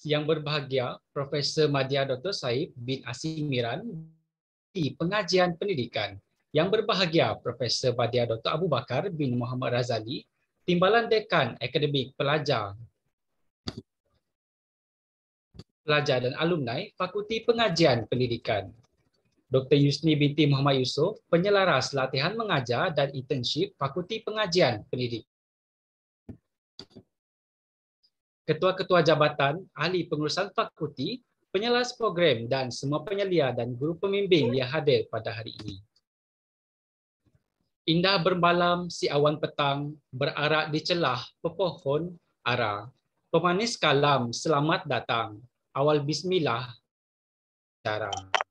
Yang berbahagia Profesor Madya Dr. Saib bin Asimiran di Pengajian Pendidikan. Yang berbahagia Profesor Madya Dr. Abu Bakar bin Muhammad Razali, Timbalan Dekan Akademik Pelajar dan Alumni Fakulti Pengajian Pendidikan. Dr. Yusni binti Muhammad Yusof, Penyelaras Latihan Mengajar dan Internship Fakulti Pengajian Pendidikan. Ketua-ketua jabatan, ahli pengurusan fakulti, penyelaras program dan semua penyelia dan guru pembimbing yang hadir pada hari ini. Indah bermalam si awan petang, berarak di celah pepohon ara. Pemanis kalam selamat datang, awal bismillah cara.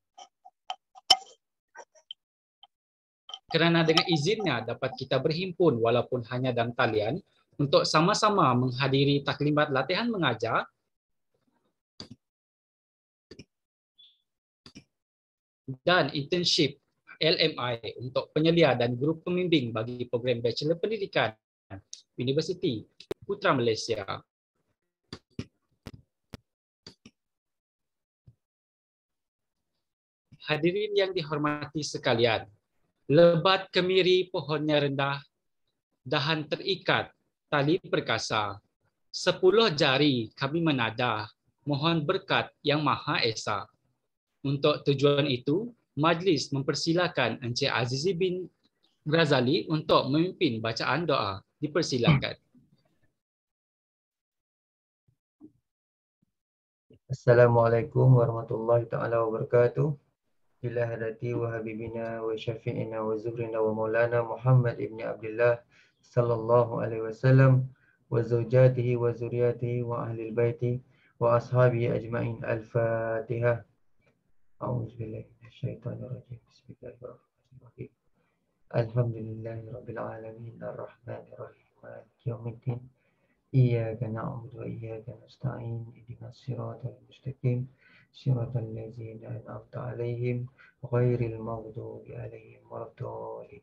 Kerana dengan izinnya dapat kita berhimpun walaupun hanya dalam talian untuk sama-sama menghadiri taklimat latihan mengajar dan internship LMI untuk penyelia dan guru pembimbing bagi program Bachelor Pendidikan Universiti Putra Malaysia. Hadirin yang dihormati sekalian, lebat kemiri pohonnya rendah, dahan terikat tali perkasa. 10 jari kami menadah, mohon berkat yang Maha Esa. Untuk tujuan itu, majlis mempersilakan Encik Azizi bin Razali untuk memimpin bacaan doa. Dipersilakan. Assalamualaikum warahmatullahi taala wabarakatuh. Ila hadati wa habibina wa syafi'ina wa zuhrina wa maulana Muhammad ibn Abdullah sallallahu alaihi wasallam wa zawjatihi wa zuriyatihi wa ahli baiti wa ashabihi ajma'in. Al-Fatihah. A'udzubillahi minasyaitonir rajim. Bismillahirrahmanirrahim. Alhamdulillahi rabbil alamin arrahmanir rahim maliki yaumiddin. Iyyaka na'budu wa iyyaka nasta'in. Ihdinas siratal mustaqim. صراط الذين أنعمت عليهم غير المغضوب عليهم ولا الضالين.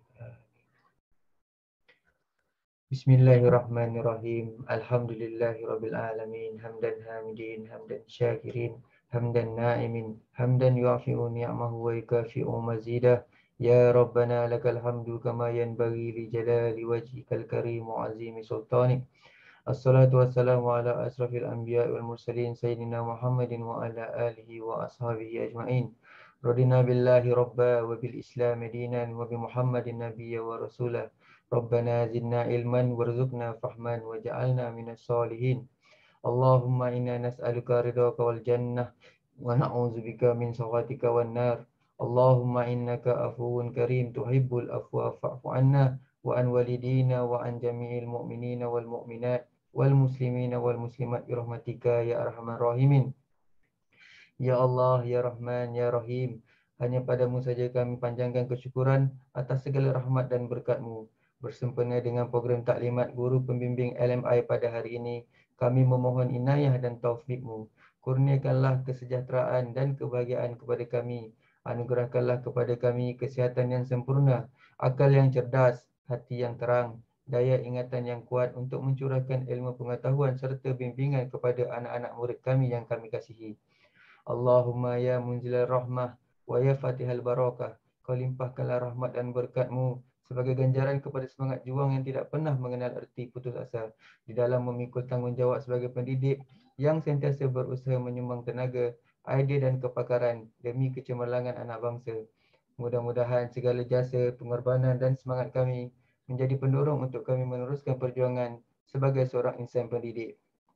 بسم الله الرحمن الرحيم. الحمد لله رب العالمين حمدا حامدين حمدا شاكرين حمدا نائمين حمدا يعفي نعمه ويكافئ مزيده. يا ربنا لك الحمد كما ينبغي لجلال وجهك الكريم وعظيم سلطانك. Assalatu wassalamu ala asrafil anbiya wal mursalin sayyidina Muhammadin wa ala alihi wa ashabihi ajma'in. Radina billahi rabba wa bil islam dinan wa bi Muhammadin nabiyya wa rasulah. Rabbana zidna ilman warzuqna fahman wa ja'alna minas solihin. Allahumma inna nas'aluka ridhaka wal jannah wa na'udzubika min sakhatika wan nar. Allahumma innaka afuwun karim tuhibbul afwa fa'fu anna wa an walidina wa an jami'il mu'minina wal mu'minat wal muslimina wal muslimat bi rahmatika ya arhamar rahimin. Ya Allah, ya Rahman, ya Rahim, hanya padamu saja kami panjangkan kesyukuran atas segala rahmat dan berkat-Mu. Bersempena dengan program taklimat guru pembimbing LMI pada hari ini, kami memohon inayah dan taufik-Mu. Kurniakanlah kesejahteraan dan kebahagiaan kepada kami. Anugerahkanlah kepada kami kesihatan yang sempurna, akal yang cerdas, hati yang terang, daya ingatan yang kuat untuk mencurahkan ilmu pengetahuan serta bimbingan kepada anak-anak murid kami yang kami kasihi. Allahumma ya munzilal rahmah wa ya fatihal barakah. Kau limpahkanlah rahmat dan berkat-Mu sebagai ganjaran kepada semangat juang yang tidak pernah mengenal erti putus asa di dalam memikul tanggungjawab sebagai pendidik yang sentiasa berusaha menyumbang tenaga, idea dan kepakaran demi kecemerlangan anak bangsa. Mudah-mudahan segala jasa, pengorbanan dan semangat kami menjadi pendorong untuk kami meneruskan perjuangan sebagai seorang insan pendidik.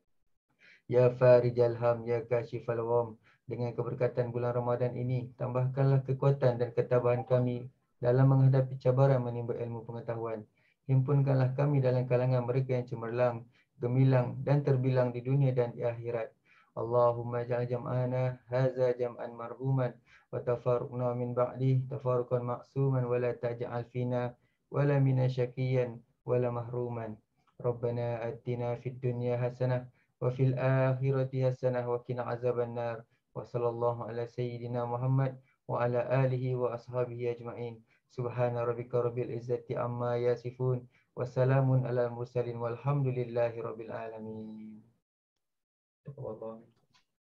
Ya Farijal Ham, Ya Kashifal Gham, dengan keberkatan bulan Ramadan ini, tambahkanlah kekuatan dan ketabahan kami dalam menghadapi cabaran menimba ilmu pengetahuan. Himpunkanlah kami dalam kalangan mereka yang cemerlang, gemilang dan terbilang di dunia dan di akhirat. Allahumma ja'al jam'ana haza jam'an marhuman wa tafaruqna min ba'di tafaruqan ma'suman wa la taj'al fina wa la mina syakiyan wa la mahruman. Rabbana atina fid dunya hasanah wa fil akhirati hasanah wa qina azaban nar. Wa sallallahu ala sayyidina Muhammad wa ala alihi wa ashabihi ajma'in. Subhana rabbika rabbil izzati amma yasifun wa salamun ala mursalin walhamdulillahi rabbil alamin.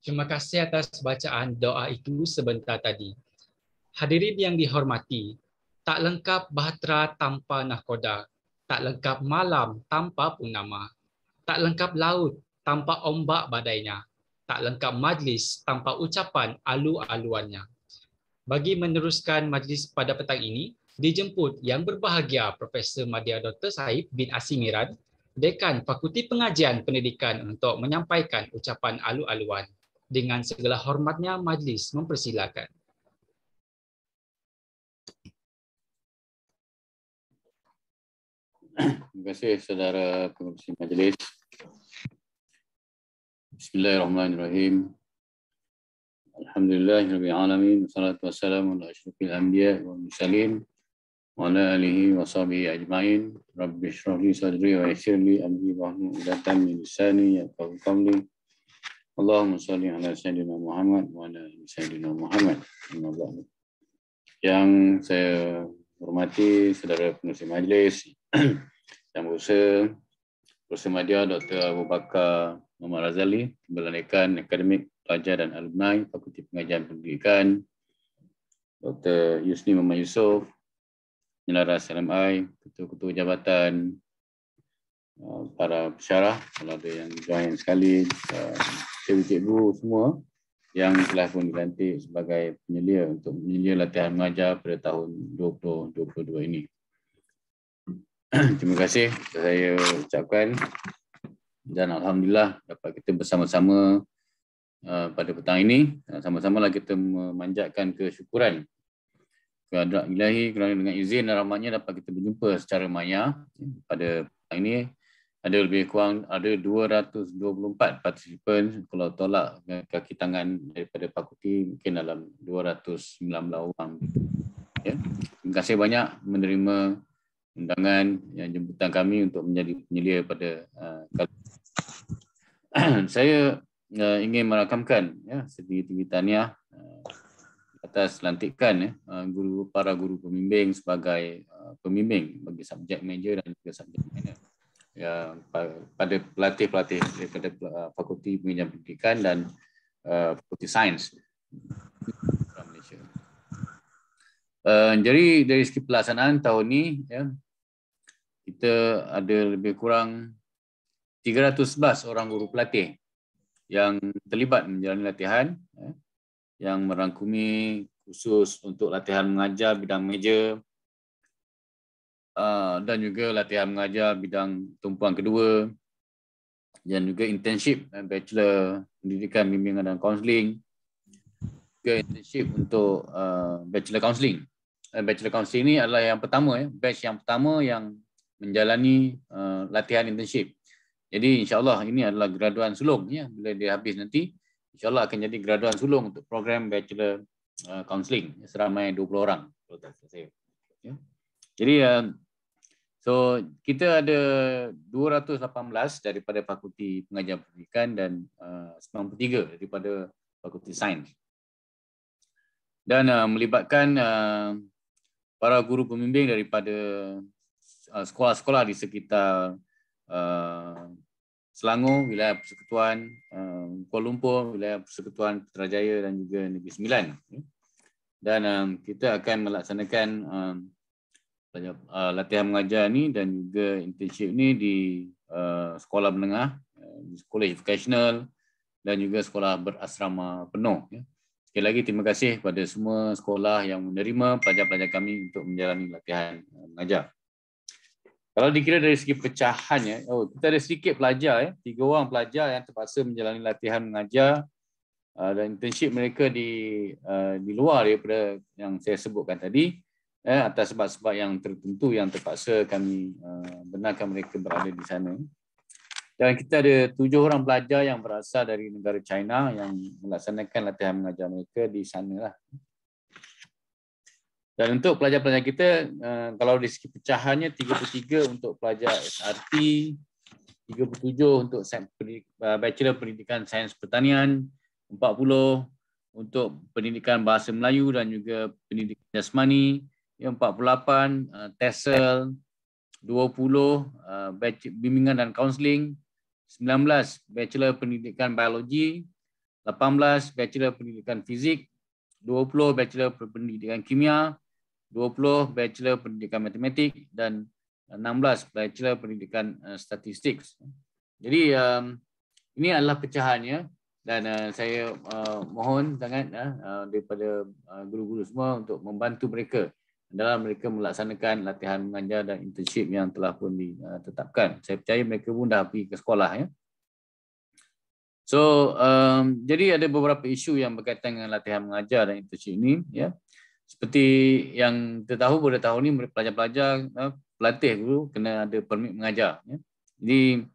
Terima kasih atas bacaan doa itu sebentar tadi. Hadirin yang dihormati, tak lengkap bahtera tanpa nahkoda, tak lengkap malam tanpa purnama, tak lengkap laut tanpa ombak badainya, tak lengkap majlis tanpa ucapan alu-aluannya. Bagi meneruskan majlis pada petang ini, dijemput yang berbahagia Profesor Madya Dr. Saib bin Asimiran, Dekan Fakulti Pengajian Pendidikan untuk menyampaikan ucapan alu-aluan. Dengan segala hormatnya, majlis mempersilakan. Terima kasih saudara pengurusi majlis. Bismillahirrahmanirrahim. Alhamdulillahirabbil alamin, wassalatu wassalamu ala asyrofil anbiya wal mursalin wa ala alihi wa sahbihi ajmain. Rabbi shrah li sadri wa yassir li amri wahlul 'uqdatam min lisani yafqahu qawli. Allahumma shalli ala sayyidina Muhammad wa ala ali sayyidina Muhammad. Yang saya hormati saudara pengurusi majlis, yang berusaha Profesor Madya Dr. Abu Bakar Muhammad Razali, Dekan Akademik Pelajar dan Alumni Fakulti Pengajian Pendidikan, Dr. Yusni Muhammad Yusof, Penyelaras LMI, ketua-ketua jabatan, para pesyarah, kalau ada yang join sekali, cikgu-cikgu semua yang telah pun dilantik sebagai penyelia untuk menyelia latihan mengajar pada tahun 2022 ini. Terima kasih saya ucapkan, dan alhamdulillah dapat kita bersama-sama pada petang ini, sama-samalah kita memanjatkan kesyukuran kehadrat Ilahi kerana dengan izin dan rahmatnya dapat kita berjumpa secara maya pada petang ini. Ada lebih kurang 224 partisipan, kalau tolak kaki tangan daripada fakulti mungkin dalam 219 orang. Ya. Terima kasih banyak menerima undangan yang jemputan kami untuk menjadi penyelia pada kali ini. Saya ingin merakamkan setinggi-tinggi tahniah atas lantikan para guru pembimbing sebagai pembimbing bagi subjek major dan juga subjek minor. Ya, pada pelatih-pelatih daripada Fakulti Pengajian Pendidikan dan Fakulti Sains Malaysia. Jadi dari segi pelaksanaan tahun ini, ya, kita ada lebih kurang 311 orang guru pelatih yang terlibat menjalani latihan, yang merangkumi khusus untuk latihan mengajar bidang major, dan juga latihan mengajar bidang tumpuan kedua, dan juga internship bachelor pendidikan bimbingan dan kaunseling, juga internship untuk bachelor kaunseling. Bachelor kaunseling ini adalah yang pertama, batch yang pertama yang menjalani latihan internship. Jadi insyaAllah ini adalah graduan sulung, ya. Bila dia habis nanti, insyaAllah akan jadi graduan sulung untuk program bachelor kaunseling, seramai 20 orang. Ya. Jadi so kita ada 218 daripada Fakulti Pengajian Pendidikan dan 93 daripada Fakulti Sains. Dan melibatkan para guru pembimbing daripada sekolah-sekolah di sekitar Selangor, wilayah Persekutuan, Kuala Lumpur, wilayah Persekutuan Putrajaya dan juga Negeri Sembilan. Dan kita akan melaksanakan latihan mengajar ni dan juga internship ni di sekolah menengah, sekolah vocational dan juga sekolah berasrama penuh. Sekali lagi terima kasih kepada semua sekolah yang menerima pelajar-pelajar kami untuk menjalani latihan mengajar. Kalau dikira dari segi pecahannya, kita ada sedikit pelajar, 3 orang pelajar yang terpaksa menjalani latihan mengajar dan internship mereka di luar daripada yang saya sebutkan tadi, atas sebab-sebab yang tertentu yang terpaksa kami benarkan mereka berada di sana. Dan kita ada 7 orang pelajar yang berasal dari negara China yang melaksanakan latihan mengajar mereka di sana lah. Dan untuk pelajar-pelajar kita, kalau dari segi pecahannya 33 untuk pelajar SRT, 37 untuk Bachelor Pendidikan Sains Pertanian, 40 untuk Pendidikan Bahasa Melayu dan juga Pendidikan Jasmani, 48 TESOL, 20 bimbingan dan kaunseling, 19 Bachelor Pendidikan Biologi, 18 Bachelor Pendidikan Fizik, 20 Bachelor Pendidikan Kimia, 20 Bachelor Pendidikan Matematik, dan 16 Bachelor Pendidikan Statistik. Jadi ini adalah pecahannya, dan saya mohon sangat daripada guru-guru semua untuk membantu mereka dalam mereka melaksanakan latihan mengajar dan internship yang telah pun ditetapkan. Saya percaya mereka pun dah pergi ke sekolah, ya. So jadi ada beberapa isu yang berkaitan dengan latihan mengajar dan internship ini, ya. Seperti yang kita tahu, pada tahun ini pelajar-pelajar, pelatih guru kena ada permit mengajar, ya. Jadi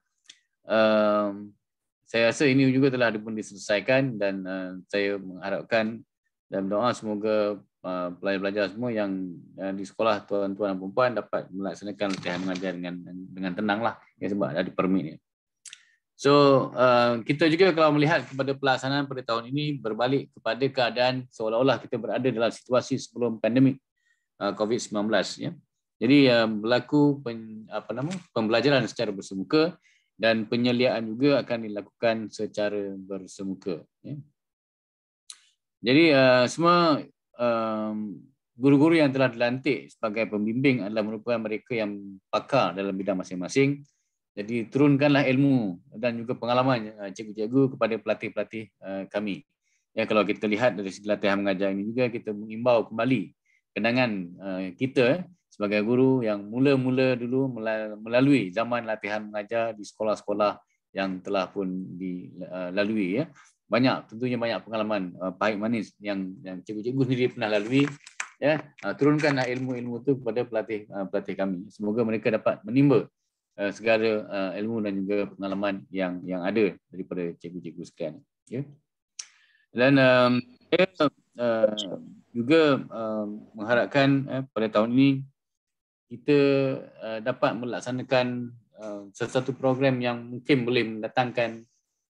saya rasa ini juga telah pun diselesaikan, dan saya mengharapkan dan berdoa semoga pelajar-pelajar semua yang di sekolah tuan-tuan dan perempuan dapat melaksanakan latihan mengajar dengan tenanglah, ya, sebab ada permitnya. So kita juga kalau melihat kepada pelaksanaan pada tahun ini berbalik kepada keadaan seolah-olah kita berada dalam situasi sebelum pandemik COVID-19, ya. Jadi berlaku pembelajaran secara bersemuka, dan penyeliaan juga akan dilakukan secara bersemuka, ya. Jadi semua guru-guru yang telah dilantik sebagai pembimbing adalah merupakan mereka yang pakar dalam bidang masing-masing. Jadi turunkanlah ilmu dan juga pengalaman cikgu-cikgu kepada pelatih-pelatih kami. Ya, kalau kita lihat dari segi latihan mengajar ini juga, kita mengimbau kembali kenangan kita sebagai guru yang mula-mula dulu melalui zaman latihan mengajar di sekolah-sekolah yang telah pun dilalui, ya. Tentunya banyak pengalaman pahit manis yang cikgu-cikgu sendiri pernah lalui, ya. Turunkanlah ilmu-ilmu itu kepada pelatih kami. Semoga mereka dapat menimba segala ilmu dan juga pengalaman yang ada daripada cikgu-cikgu sekalian, ya. Dan saya juga mengharapkan pada tahun ini kita dapat melaksanakan sesuatu program yang mungkin boleh mendatangkan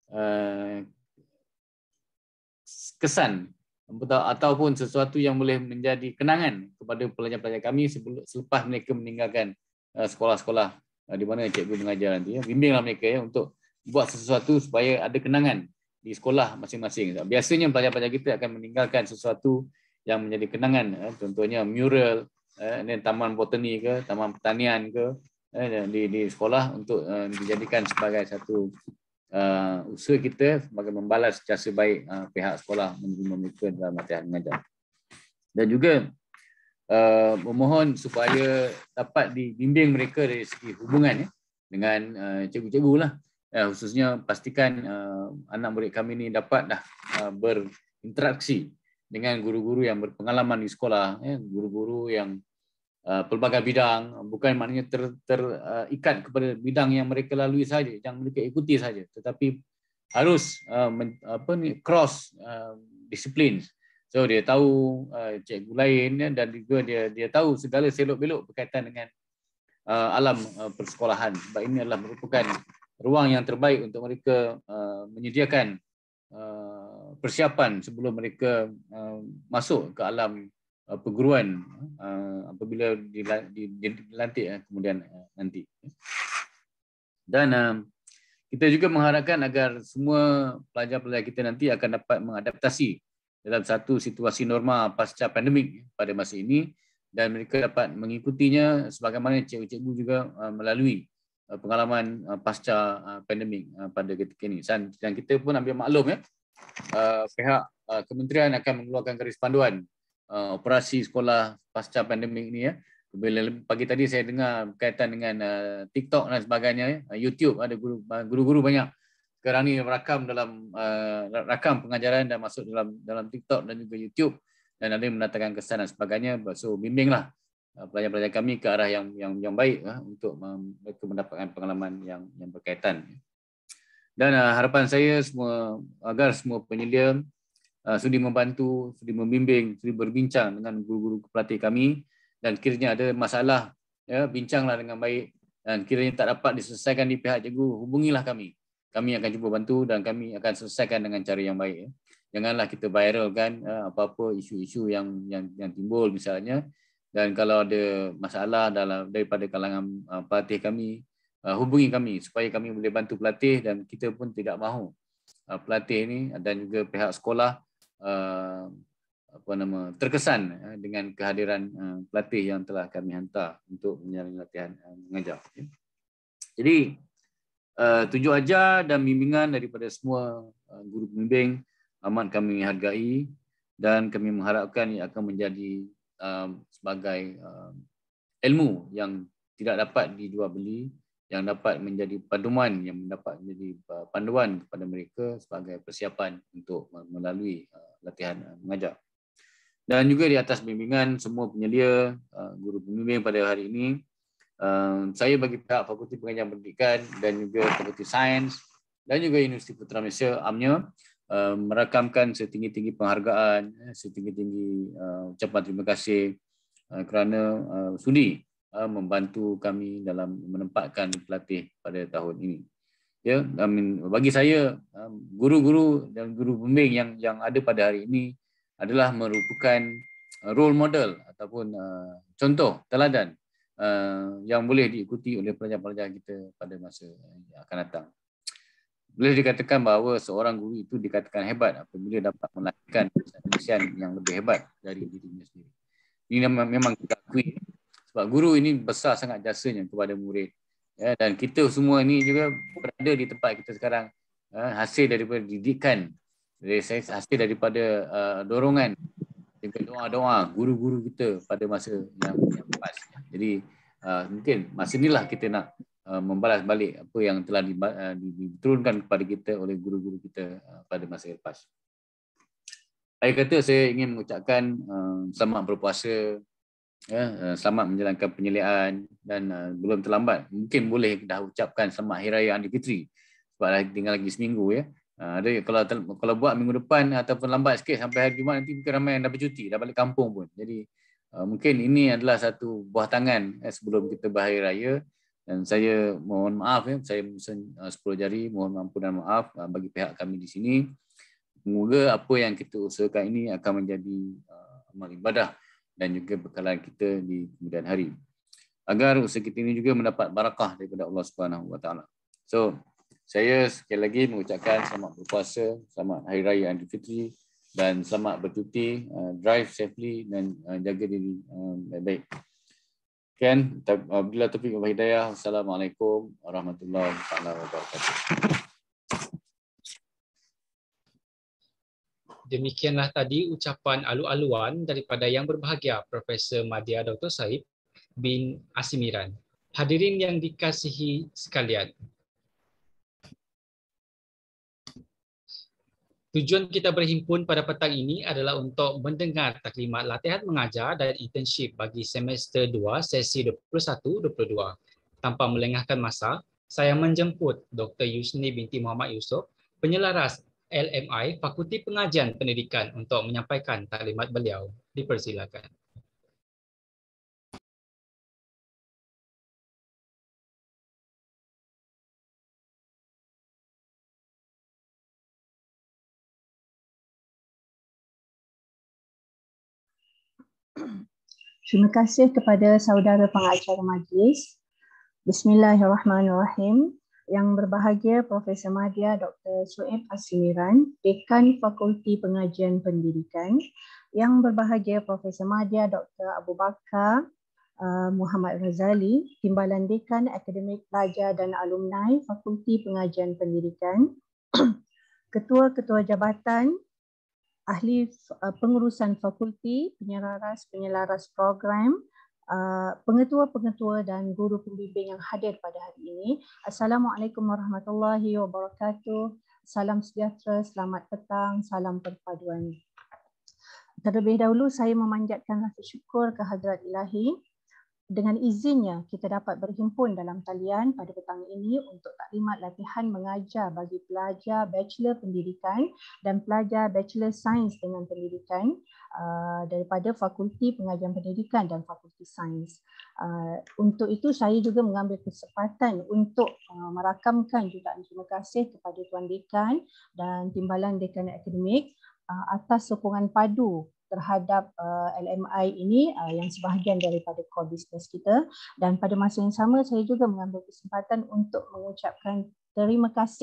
kesan ataupun sesuatu yang boleh menjadi kenangan kepada pelajar-pelajar kami selepas mereka meninggalkan sekolah-sekolah di mana cikgu mengajar nanti, ya. Bimbinglah mereka, ya, untuk buat sesuatu supaya ada kenangan di sekolah masing-masing. Biasanya pelajar-pelajar kita akan meninggalkan sesuatu yang menjadi kenangan, contohnya mural, taman botani ke, taman pertanian ke, di sekolah untuk dijadikan sebagai satu usaha kita sebagai membalas jasa baik pihak sekolah menerima mereka dalam latihan mengajar. Dan juga memohon supaya dapat dibimbing mereka dari segi hubungan, ya, dengan cikgu-cikgu lah. Khususnya pastikan anak murid kami ini dapat berinteraksi dengan guru-guru yang berpengalaman di sekolah, ya, guru-guru yang pelbagai bidang, bukan maknanya terikat kepada bidang yang mereka lalui saja, yang mereka ikuti saja, tetapi harus cross disiplin. So dia tahu cikgu lain, ya, dan juga dia tahu segala selok-belok berkaitan dengan alam persekolahan. Sebab ini adalah merupakan ruang yang terbaik untuk mereka menyediakan persiapan sebelum mereka masuk ke alam perguruan apabila dilantik kemudian nanti. Dan kita juga mengharapkan agar semua pelajar-pelajar kita nanti akan dapat mengadaptasi dalam satu situasi normal pasca pandemik pada masa ini, dan mereka dapat mengikutinya sebagaimana cikgu-cikgu juga melalui pengalaman pasca pandemik pada ketika ini. Dan kita pun ambil maklum, ya, pihak kementerian akan mengeluarkan garis panduan operasi sekolah pasca pandemik ini, ya. Bila pagi tadi saya dengar berkaitan dengan TikTok dan sebagainya, ya. YouTube ada guru-guru banyak sekarang ni rakam pengajaran dan masuk dalam TikTok dan juga YouTube, dan ada yang mendatangkan kesan dan sebagainya. So bimbinglah pelajar-pelajar kami ke arah yang baik, untuk mereka mendapatkan pengalaman yang berkaitan. Dan harapan saya agar semua penyelia sudi membantu, sudi membimbing, sudi berbincang dengan guru-guru pelatih kami, dan kiranya ada masalah, ya, bincanglah dengan baik, dan kiranya tak dapat diselesaikan di pihak cikgu, hubungilah kami. Kami akan cuba bantu dan kami akan selesaikan dengan cara yang baik, ya. Janganlah kita viralkan apa-apa isu-isu yang timbul misalnya, dan kalau ada masalah daripada kalangan pelatih kami, hubungi kami supaya kami boleh bantu pelatih, dan kita pun tidak mahu pelatih ini dan juga pihak sekolah terkesan dengan kehadiran pelatih yang telah kami hantar untuk menjalani latihan mengajar. Jadi tujuh ajar dan bimbingan daripada semua guru pembimbing amat kami hargai dan kami mengharapkan ia akan menjadi sebagai ilmu yang tidak dapat dijual beli, yang dapat menjadi pedoman, yang dapat menjadi panduan kepada mereka sebagai persiapan untuk melalui latihan mengajar. Dan juga di atas bimbingan semua penyelia guru pembimbing pada hari ini, saya bagi pihak Fakulti Pengajian Pendidikan dan juga Fakulti Sains dan juga Universiti Putra Malaysia UMNO merakamkan setinggi-tinggi penghargaan, setinggi-tinggi ucapan terima kasih kerana sudi membantu kami dalam menempatkan pelatih pada tahun ini. Ya, bagi saya guru-guru dan guru pembimbing yang ada pada hari ini adalah merupakan role model ataupun contoh teladan yang boleh diikuti oleh pelajar-pelajar kita pada masa yang akan datang. Boleh dikatakan bahawa seorang guru itu dikatakan hebat apabila dapat melahirkan insan yang lebih hebat dari dirinya sendiri. Ini memang kita akui sebab guru ini besar sangat jasanya kepada murid. Ya, dan kita semua ini juga berada di tempat kita sekarang hasil daripada didikan, hasil daripada dorongan juga doa-doa guru-guru kita pada masa yang lepas. Jadi mungkin masa inilah kita nak membalas balik apa yang telah diturunkan kepada kita oleh guru-guru kita pada masa lepas. Akhir kata saya ingin mengucapkan selamat berpuasa, selamat menjalankan penyeliaan dan belum terlambat. Mungkin boleh dah ucapkan selamat Hari Raya Aidilfitri sebab tinggal lagi seminggu ya. Ada kalau buat minggu depan ataupun lambat sikit sampai hari Jumaat nanti mungkin ramai yang dah bercuti, dah balik kampung pun. Jadi mungkin ini adalah satu buah tangan sebelum kita berhari raya dan saya mohon maaf ya, saya menyusun 10 jari mohon ampun dan maaf bagi pihak kami di sini. Semoga apa yang kita usahakan ini akan menjadi amal ibadah dan juga bekalan kita di kemudian hari. Agar usaha kita ini juga mendapat barakah daripada Allah Subhanahu Wa Taala. So, saya sekali lagi mengucapkan selamat berpuasa, selamat Hari Raya Aidilfitri dan selamat bercuti, drive safely dan jaga diri baik-baik. Sekian, bila taufiq wal hidayah. Assalamualaikum warahmatullahi wabarakatuh. Demikianlah tadi ucapan alu-aluan daripada Yang Berbahagia Profesor Madya Dr. Saib bin Asimiran. Hadirin yang dikasihi sekalian, tujuan kita berhimpun pada petang ini adalah untuk mendengar taklimat latihan mengajar dan internship bagi semester 2 sesi 21-22. Tanpa melengahkan masa, saya menjemput Dr. Yusni binti Muhammad Yusof, penyelaras LMI Fakulti Pengajian Pendidikan untuk menyampaikan taklimat beliau. Dipersilakan. Terima kasih kepada saudara pengacara majlis. Bismillahirrahmanirrahim. Yang berbahagia Profesor Madya Dr. Suhaib Asimiran, Dekan Fakulti Pengajian Pendidikan. Yang berbahagia Profesor Madya Dr. Abu Bakar Muhammad Razali, Timbalan Dekan Akademik Pelajar dan Alumni Fakulti Pengajian Pendidikan. Ketua-ketua jabatan, ahli pengurusan fakulti, penyelaras program, pengetua-pengetua dan guru pembimbing yang hadir pada hari ini. Assalamualaikum warahmatullahi wabarakatuh. Salam sejahtera, selamat petang, salam perpaduan. Terlebih dahulu saya memanjatkan rasa syukur kehadrat Ilahi. Dengan izinnya kita dapat berhimpun dalam talian pada petang ini untuk taklimat latihan mengajar bagi pelajar Bachelor Pendidikan dan pelajar Bachelor Sains dengan Pendidikan daripada Fakulti Pengajian Pendidikan dan Fakulti Sains. Untuk itu saya juga mengambil kesempatan untuk merakamkan jutaan terima kasih kepada Tuan Dekan dan Timbalan Dekan Akademik atas sokongan padu terhadap LMI ini yang sebahagian daripada core business kita, dan pada masa yang sama saya juga mengambil kesempatan untuk mengucapkan terima kasih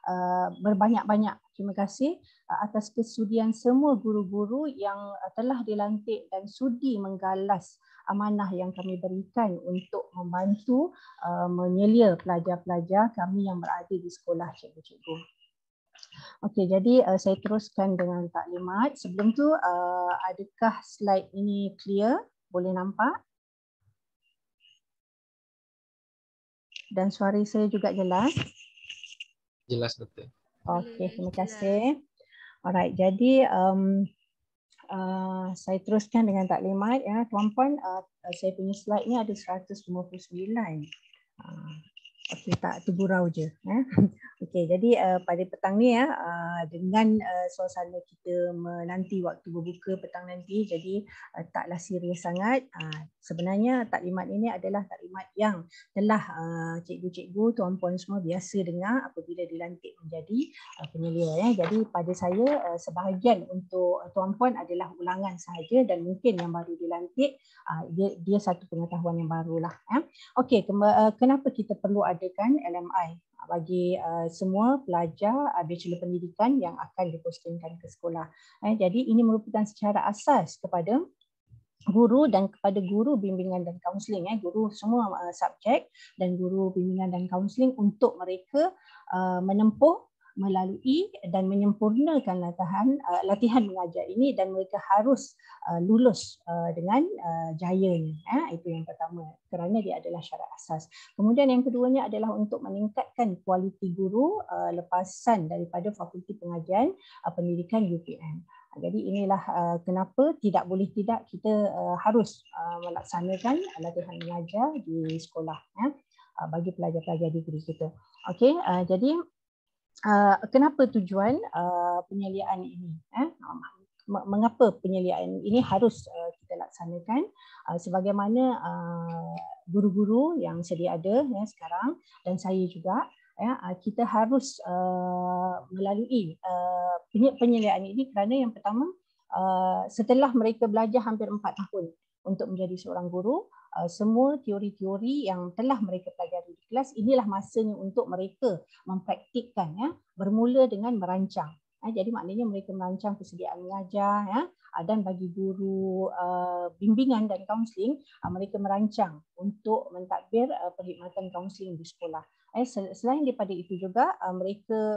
berbanyak-banyak terima kasih atas kesudian semua guru-guru yang telah dilantik dan sudi menggalas amanah yang kami berikan untuk membantu menyelia pelajar-pelajar kami yang berada di sekolah cikgu-cikgu. Okey, jadi saya teruskan dengan taklimat. Sebelum tu adakah slide ini clear? Boleh nampak? Dan suara saya juga jelas? Jelas betul. Okey, terima kasih. Alright, jadi saya teruskan dengan taklimat ya, tuan-puan. Saya punya slide ni ada 159. Okey, tak tergurau je. Okey, jadi pada petang ni ya, dengan suasana kita menanti waktu berbuka petang nanti, jadi taklah serius sangat. Sebenarnya taklimat ini adalah taklimat yang telah cikgu-cikgu, tuan-puan semua biasa dengar apabila dilantik menjadi penyelia ya. Jadi pada saya sebahagian untuk tuan-puan adalah ulangan sahaja dan mungkin yang baru dilantik dia satu pengetahuan yang barulah ya. Okey, kenapa kita perlu adakan LMI bagi semua pelajar bachelor pendidikan yang akan dipostingkan ke sekolah. Jadi ini merupakan secara asas kepada guru dan kepada guru bimbingan dan kaunseling, guru semua subjek dan guru bimbingan dan kaunseling untuk mereka menempuh, melalui dan menyempurnakan latihan mengajar ini dan mereka harus lulus dengan jayanya. Itu yang pertama kerana dia adalah syarat asas. Kemudian yang keduanya adalah untuk meningkatkan kualiti guru lepasan daripada Fakulti Pengajian Pendidikan UPM. Jadi inilah kenapa tidak boleh tidak kita harus melaksanakan latihan mengajar di sekolah bagi pelajar-pelajar degree kita. Okey, jadi kenapa tujuan penyeliaan ini? Mengapa penyeliaan ini harus kita laksanakan? Sebagaimana guru-guru yang sedia ada ya sekarang dan saya juga ya, kita harus melalui penyeliaan ini kerana yang pertama setelah mereka belajar hampir 4 tahun untuk menjadi seorang guru, semua teori-teori yang telah mereka pelajari di kelas, inilah masanya untuk mereka mempraktikkan ya, bermula dengan merancang. Jadi maknanya mereka merancang persediaan mengajar ya, dan bagi guru bimbingan dan kaunseling mereka merancang untuk mentadbir perkhidmatan kaunseling di sekolah. Selain daripada itu juga mereka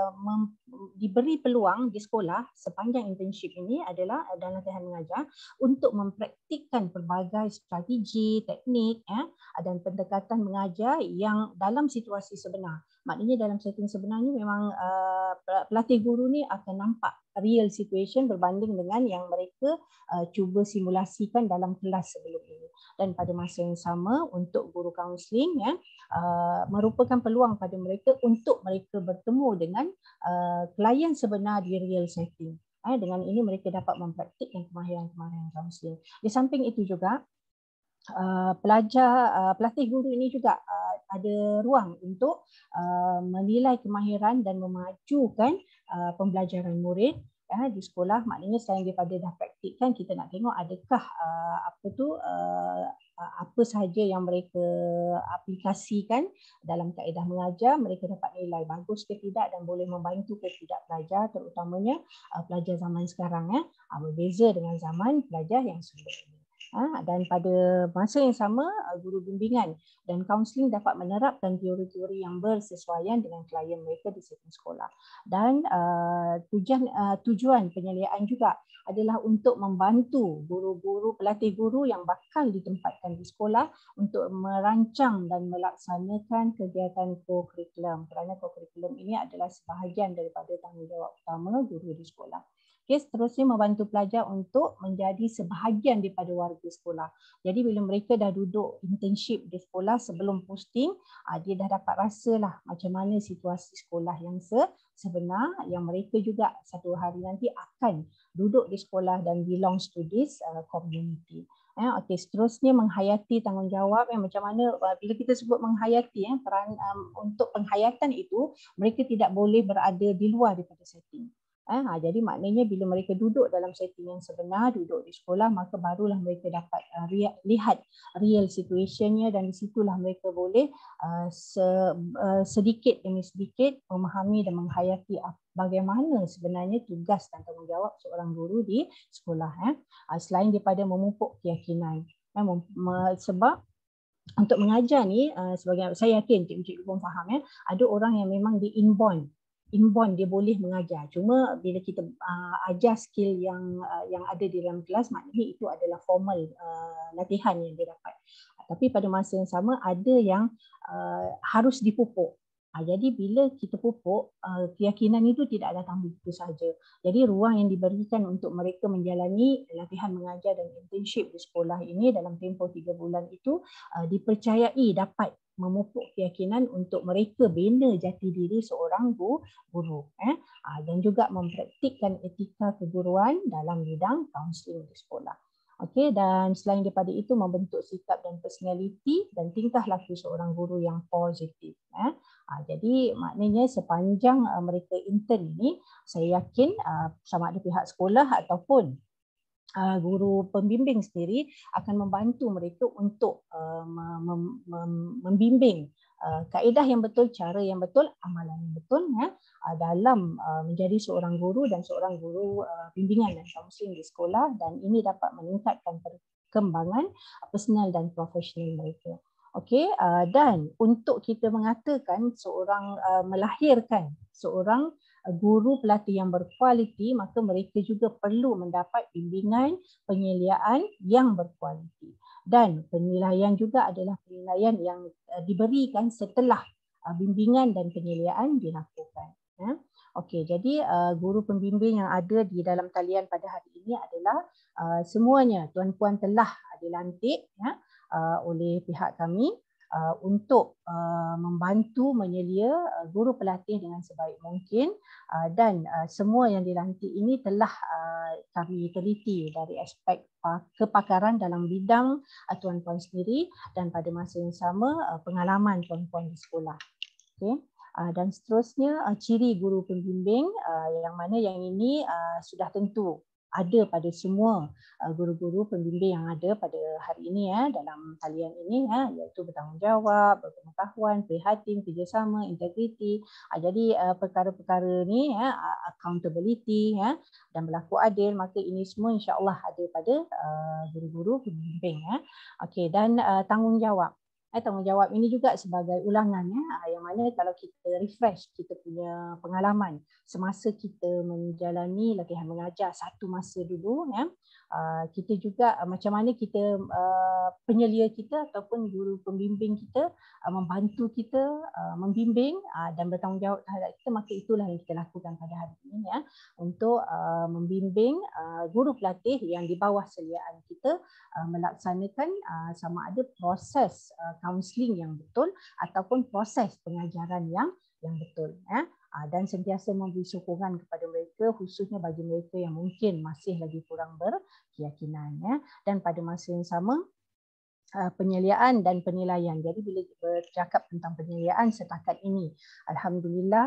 diberi peluang di sekolah sepanjang internship ini adalah dalam latihan mengajar untuk mempraktikkan pelbagai strategi, teknik dan pendekatan mengajar yang dalam situasi sebenar. Maknanya dalam setting sebenarnya memang pelatih guru ni akan nampak real situation berbanding dengan yang mereka cuba simulasikan dalam kelas sebelum ini. Dan pada masa yang sama untuk guru kaunseling merupakan peluang pada mereka untuk mereka bertemu dengan klien sebenar di real setting. Dengan ini mereka dapat mempraktikkan kemahiran-kemahiran kaunseling. Di samping itu juga pelatih guru ini juga ada ruang untuk menilai kemahiran dan memajukan pembelajaran murid di sekolah. Maknanya selain daripada dah praktikkan, kita nak tengok adakah apa sahaja yang mereka aplikasikan dalam kaedah mengajar, mereka dapat nilai bagus ke tidak dan boleh membantu ke tidak pelajar, terutamanya pelajar zaman sekarang berbeza dengan zaman pelajar yang sebelum ini. Dan pada masa yang sama guru bimbingan dan kaunseling dapat menerapkan teori-teori yang bersesuaian dengan klien mereka di setting sekolah. Dan tujuan penyeliaan juga adalah untuk membantu guru-guru, pelatih guru yang bakal ditempatkan di sekolah untuk merancang dan melaksanakan kegiatan co-curriculum, kerana co-curriculum ini adalah sebahagian daripada tanggungjawab utama guru di sekolah. Okay, seterusnya membantu pelajar untuk menjadi sebahagian daripada warga sekolah. Jadi bila mereka dah duduk internship di sekolah sebelum posting, dia dah dapat rasalah macam mana situasi sekolah yang sebenar, yang mereka juga satu hari nanti akan duduk di sekolah dan belongs to this community. Okey, seterusnya menghayati tanggungjawab macam mana bila kita sebut menghayati peran untuk penghayatan itu, mereka tidak boleh berada di luar daripada setting. Jadi maknanya bila mereka duduk dalam setting yang sebenar, duduk di sekolah, maka barulah mereka dapat lihat real situationnya, dan di situlah mereka boleh sedikit demi sedikit memahami dan menghayati bagaimana sebenarnya tugas dan tanggungjawab seorang guru di sekolah. Selain daripada memupuk keyakinan. Sebab untuk mengajar ni, sebagai saya yakin cikgu-cikgu pun faham, ada orang yang memang di inborn dia boleh mengajar. Cuma bila kita ajar skill yang ada di dalam kelas, maknanya itu adalah formal latihan yang dia dapat. Tapi pada masa yang sama ada yang harus dipupuk. Jadi bila kita pupuk, keyakinan itu tidak datang begitu saja. Jadi ruang yang diberikan untuk mereka menjalani latihan mengajar dan internship di sekolah ini dalam tempoh 3 bulan itu dipercayai dapat memupuk keyakinan untuk mereka bina jati diri seorang guru. Dan juga mempraktikkan etika keguruan dalam bidang kaunseling di sekolah. Okey, dan selain daripada itu membentuk sikap dan personaliti dan tingkah laku seorang guru yang positif. Jadi maknanya sepanjang mereka intern ini, saya yakin sama ada pihak sekolah ataupun guru pembimbing sendiri akan membantu mereka untuk membimbing kaedah yang betul, cara yang betul, amalan yang betul dalam menjadi seorang guru dan seorang guru bimbingan dan kaunseling di sekolah, dan ini dapat meningkatkan perkembangan personal dan profesional mereka. Okey, dan untuk kita mengatakan seorang melahirkan seorang guru pelatih yang berkualiti, maka mereka juga perlu mendapat bimbingan penyeliaan yang berkualiti. Dan penilaian juga adalah penilaian yang diberikan setelah bimbingan dan penyeliaan dilakukan. Okey, jadi guru pembimbing yang ada di dalam talian pada hari ini adalah semuanya tuan-puan telah dilantik oleh pihak kami untuk membantu menyelia guru pelatih dengan sebaik mungkin, dan semua yang dilantik ini telah kami teliti dari aspek kepakaran dalam bidang tuan-puan sendiri dan pada masa yang sama pengalaman tuan-puan di sekolah. Okay. Dan seterusnya ciri guru pembimbing yang mana yang ini sudah tentu ada pada semua guru-guru pembimbing yang ada pada hari ini dalam talian ini, iaitu bertanggungjawab, berpengetahuan, prihatin, kerjasama, integriti. Jadi perkara-perkara ni accountability dan berlaku adil, maka ini semua insya-Allah ada pada guru-guru pembimbing. Okey, dan tanggungjawab. Tanggungjawab ini juga sebagai ulangan yang mana kalau kita refresh kita punya pengalaman semasa kita menjalani latihan mengajar satu masa dulu, kita juga macam mana kita penyelia kita ataupun guru pembimbing kita membantu kita membimbing dan bertanggungjawab terhadap kita, maka itulah yang kita lakukan pada hari ini untuk membimbing guru pelatih yang di bawah seliaan kita melaksanakan sama ada proses kaunseling yang betul ataupun proses pengajaran yang betul, dan sentiasa memberi sokongan kepada mereka, khususnya bagi mereka yang mungkin masih lagi kurang berkeyakinan, dan pada masa yang sama penyeliaan dan penilaian. Jadi bila bercakap tentang penyeliaan setakat ini, alhamdulillah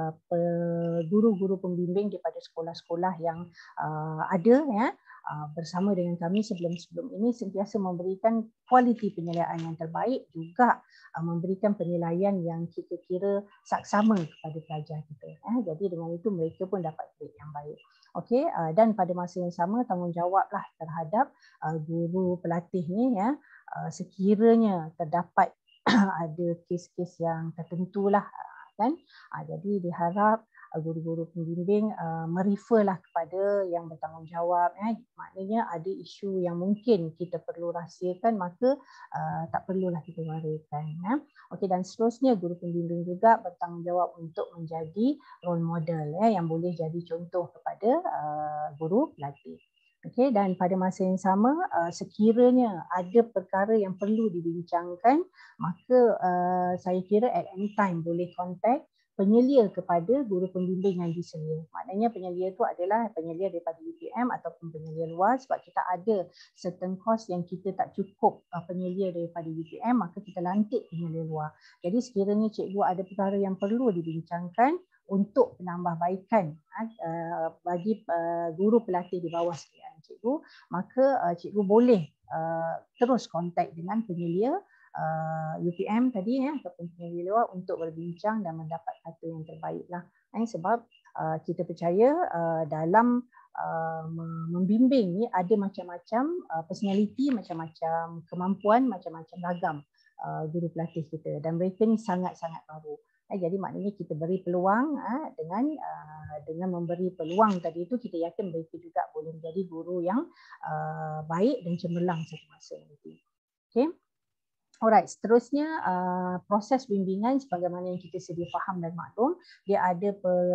guru-guru pembimbing daripada sekolah-sekolah yang ada bersama dengan kami sebelum-sebelum ini sentiasa memberikan kualiti penyeliaan yang terbaik, juga memberikan penilaian yang kita kira saksama kepada pelajar kita. Jadi dengan itu mereka pun dapat grade yang baik. Okey, dan pada masa yang sama tanggungjawablah terhadap guru pelatih ni sekiranya terdapat ada kes-kes yang tertentulah kan. Jadi diharap guru-guru pembimbing mereferlah kepada yang bertanggungjawab. Maknanya ada isu yang mungkin kita perlu rahsiakan, maka tak perlulah kita wartakan. Okey, dan seterusnya guru pembimbing juga bertanggungjawab untuk menjadi role model yang boleh jadi contoh kepada guru pelatih. Okey, dan pada masa yang sama sekiranya ada perkara yang perlu dibincangkan, maka saya kira at any time boleh contact penyelia kepada guru pembimbing yang diselia. Maknanya penyelia itu adalah penyelia daripada UPM ataupun penyelia luar, sebab kita ada certain course yang kita tak cukup penyelia daripada UPM, maka kita lantik penyelia luar. Jadi sekiranya cikgu ada perkara yang perlu dibincangkan, untuk penambahbaikan bagi guru pelatih di bawah sekalian cikgu, maka cikgu boleh terus kontak dengan penyelia UPM tadi ataupun penyelia luar untuk berbincang dan mendapat satu yang terbaik lah. Sebab kita percaya dalam membimbing ni ada macam-macam personality, macam-macam kemampuan, macam-macam ragam guru pelatih kita, dan mereka ni sangat-sangat baru. Jadi maknanya kita beri peluang dengan memberi peluang tadi itu, kita yakin mereka juga boleh menjadi guru yang baik dan cemerlang satu masa nanti. Okay. Alright, seterusnya proses bimbingan sebagaimana yang kita sedia faham dan maklum, dia ada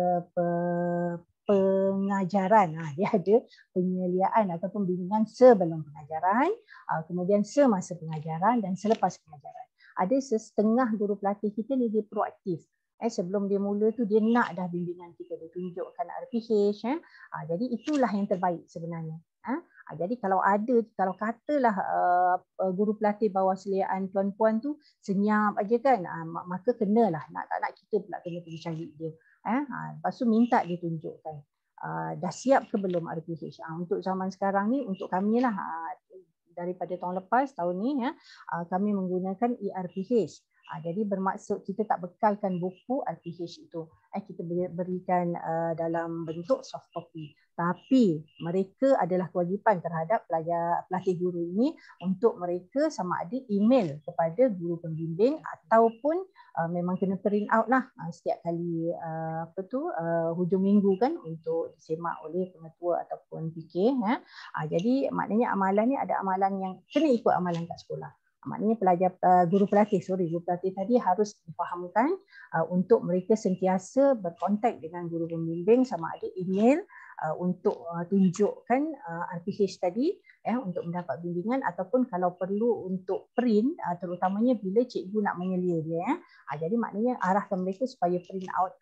pengajaran, dia ada penyeliaan ataupun bimbingan sebelum pengajaran, kemudian semasa pengajaran dan selepas pengajaran. Ada setengah guru pelatih kita ni dia proaktif. Sebelum dia mula tu dia nak dah bimbingan kita, dia tunjukkan RPH. Jadi itulah yang terbaik sebenarnya. Jadi kalau katalah guru pelatih bawah seliaan tuan-puan tu senyap aja kan, maka kenalah, nak tak nak kita pula kena pergi cari dia. Lepas tu minta dia tunjukkan. Dah siap ke belum RPH? Untuk zaman sekarang ni, untuk kami lah, daripada tahun lepas, tahun ni kami menggunakan ERPH. Jadi bermaksud kita tak bekalkan buku RPH itu. Kita berikan dalam bentuk soft copy. Tapi mereka adalah kewajipan terhadap pelatih guru ini untuk mereka sama ada email kepada guru pembimbing ataupun memang kena print out lah setiap kali hujung minggu kan, untuk disemak oleh pengetua ataupun PK. Jadi maknanya amalan ni ada amalan yang kena ikut amalan kat sekolah. Maknanya guru pelatih tadi harus difahamkan untuk mereka sentiasa berkontak dengan guru pembimbing sama ada email untuk tunjukkan RPH tadi untuk mendapat bimbingan, ataupun kalau perlu untuk print, terutamanya bila cikgu nak menyelia dia. Jadi maknanya arahkan mereka supaya print out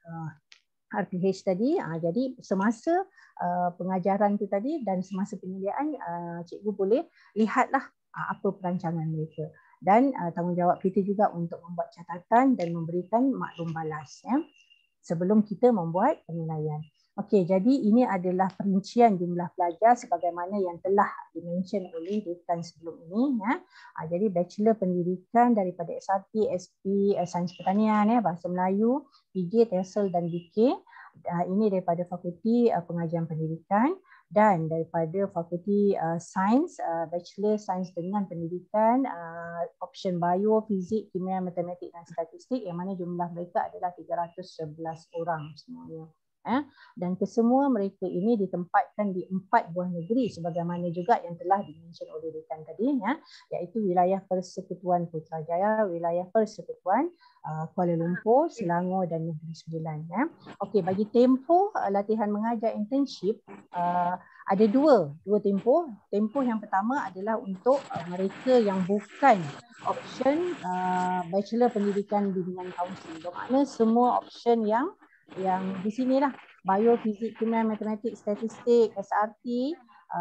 RPH tadi. Jadi semasa pengajaran tu tadi dan semasa penyeliaan, cikgu boleh lihatlah apa perancangan mereka, dan tanggungjawab kita juga untuk membuat catatan dan memberikan maklum balas sebelum kita membuat penilaian. Okey, jadi ini adalah perincian jumlah pelajar sebagaimana yang telah dimention oleh dekan sebelum ini. Jadi Bachelor Pendidikan daripada SRT, SP, Sains Pertanian, Bahasa Melayu, PJ, TESOL dan BK. Ini daripada Fakulti Pengajian Pendidikan. Dan daripada Fakulti Sains, Bachelor Sains dengan Pendidikan, option Bio, Fizik, Kimia, Matematik dan Statistik, yang mana jumlah mereka adalah 311 orang semuanya. Dan kesemua mereka ini ditempatkan di 4 buah negeri sebagaimana juga yang telah dimention oleh dekan tadi, iaitu wilayah Persekutuan Putrajaya, wilayah Persekutuan Kuala Lumpur, Selangor dan Negeri Sembilan. Okey, bagi tempoh latihan mengajar internship ada dua tempoh. Tempoh yang pertama adalah untuk mereka yang bukan option Bachelor Pendidikan Bimbingan Kaunseling. Bermakna semua option yang di sinilah, Bio, Fizik, Kimia, Matematik, Statistik, SRT,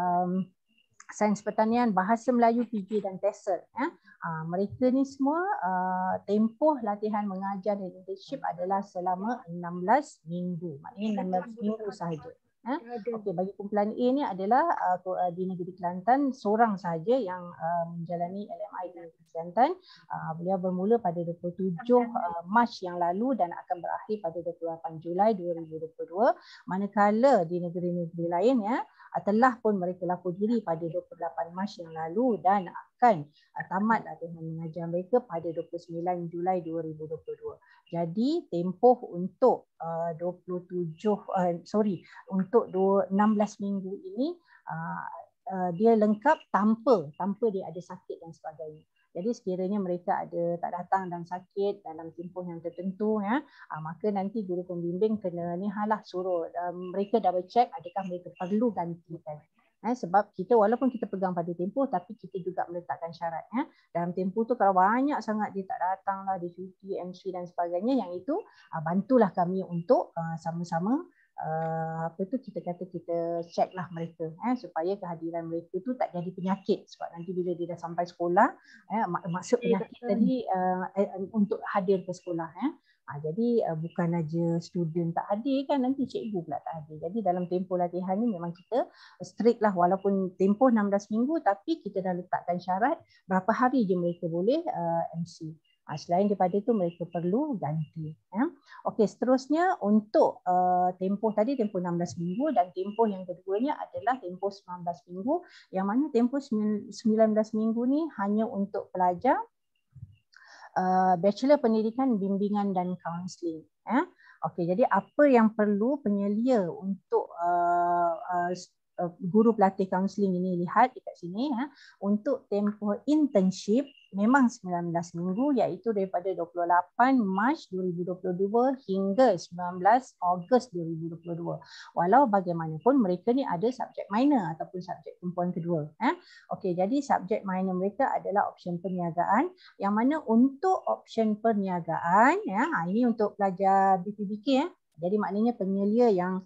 Sains Pertanian, Bahasa Melayu, PJ dan TESOL. Mereka ni semua tempoh latihan mengajar dan internship adalah selama 16 minggu. Maknanya 16 minggu sahaja. Okey, bagi kumpulan A ni adalah di Negeri Kelantan, seorang sahaja yang menjalani LMI di Negeri Kelantan. Beliau bermula pada 27 Mac yang lalu dan akan berakhir pada 28 Julai 2022. Manakala di negeri-negeri lain telah pun mereka lapor diri pada 28 Mac yang lalu dan akan tamat latihan mengajar mereka pada 29 Julai 2022. Jadi tempoh untuk 16 minggu ini dia lengkap tanpa dia ada sakit dan sebagainya. Jadi sekiranya mereka tak datang dan sakit dalam tempoh yang tertentu, maka nanti guru pembimbing kena suruh mereka double check adakah mereka perlu gantikan. Sebab kita walaupun kita pegang pada tempoh, tapi kita juga meletakkan syarat. Dalam tempoh tu kalau banyak sangat dia tak datang lah, dia cuti, MC dan sebagainya, yang itu bantulah kami untuk sama-sama kita check lah mereka supaya kehadiran mereka tu tak jadi penyakit. Sebab nanti bila dia dah sampai sekolah, maksud penyakit tadi untuk hadir ke sekolah, Jadi bukan aja student tak hadir kan, nanti cikgu pula tak hadir. Jadi dalam tempoh latihan ni memang kita strict lah, walaupun tempoh 16 minggu tapi kita dah letakkan syarat berapa hari je mereka boleh MC. Selain daripada itu mereka perlu ganti. Okey, seterusnya untuk tempoh tadi tempoh 16 minggu dan tempoh yang keduanya adalah tempoh 19 minggu, yang mana tempoh 19 minggu ni hanya untuk pelajar Bachelor Pendidikan Bimbingan dan Kaunseling. Okey, jadi apa yang perlu penyelia untuk guru pelatih kaunseling ini lihat dekat sini, untuk tempoh internship memang 19 minggu, iaitu daripada 28 Mac 2022 hingga 19 Ogos 2022. Walau bagaimanapun mereka ni ada subjek minor ataupun subjek tumpuan kedua. Okey, jadi subjek minor mereka adalah option perniagaan, yang mana untuk option perniagaan, ini untuk pelajar BPBK, jadi maknanya penyelia yang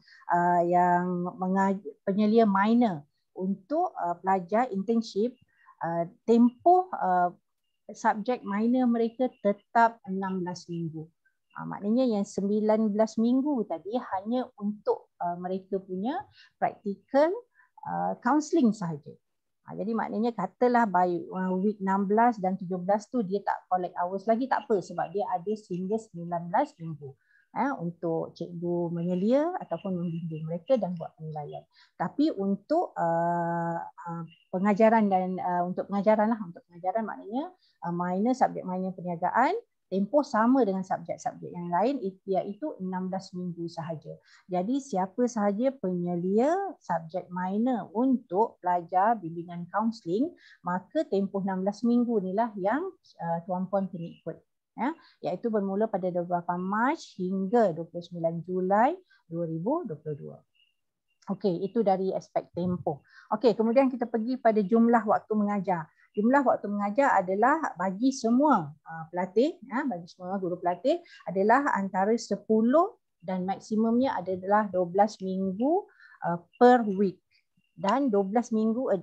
penyelia minor untuk pelajar internship, tempoh subjek minor mereka tetap 16 minggu. Maknanya yang 19 minggu tadi hanya untuk mereka punya practical counselling sahaja. Jadi maknanya katalah by week 16 dan 17 tu dia tak collect hours lagi, tak apa, sebab dia ada sehingga 19 minggu. Untuk cikgu menyelia ataupun membimbing mereka dan buat penilaian. Tapi untuk pengajaran dan untuk pengajaran maknanya minor, subjek minor perniagaan, tempoh sama dengan subjek-subjek yang lain, iaitu 16 minggu sahaja. Jadi siapa sahaja penyelia subjek minor untuk pelajar bimbingan kaunseling, maka tempoh 16 minggu inilah yang tuan-puan kena ikut. Iaitu bermula pada 28 Mac hingga 29 Julai 2022. Okey, itu dari aspek tempoh. Okey, kemudian kita pergi pada jumlah waktu mengajar. Jumlah waktu mengajar adalah bagi semua pelatih, bagi semua guru pelatih adalah antara 10 dan maksimumnya adalah 12 minggu per week. Dan 12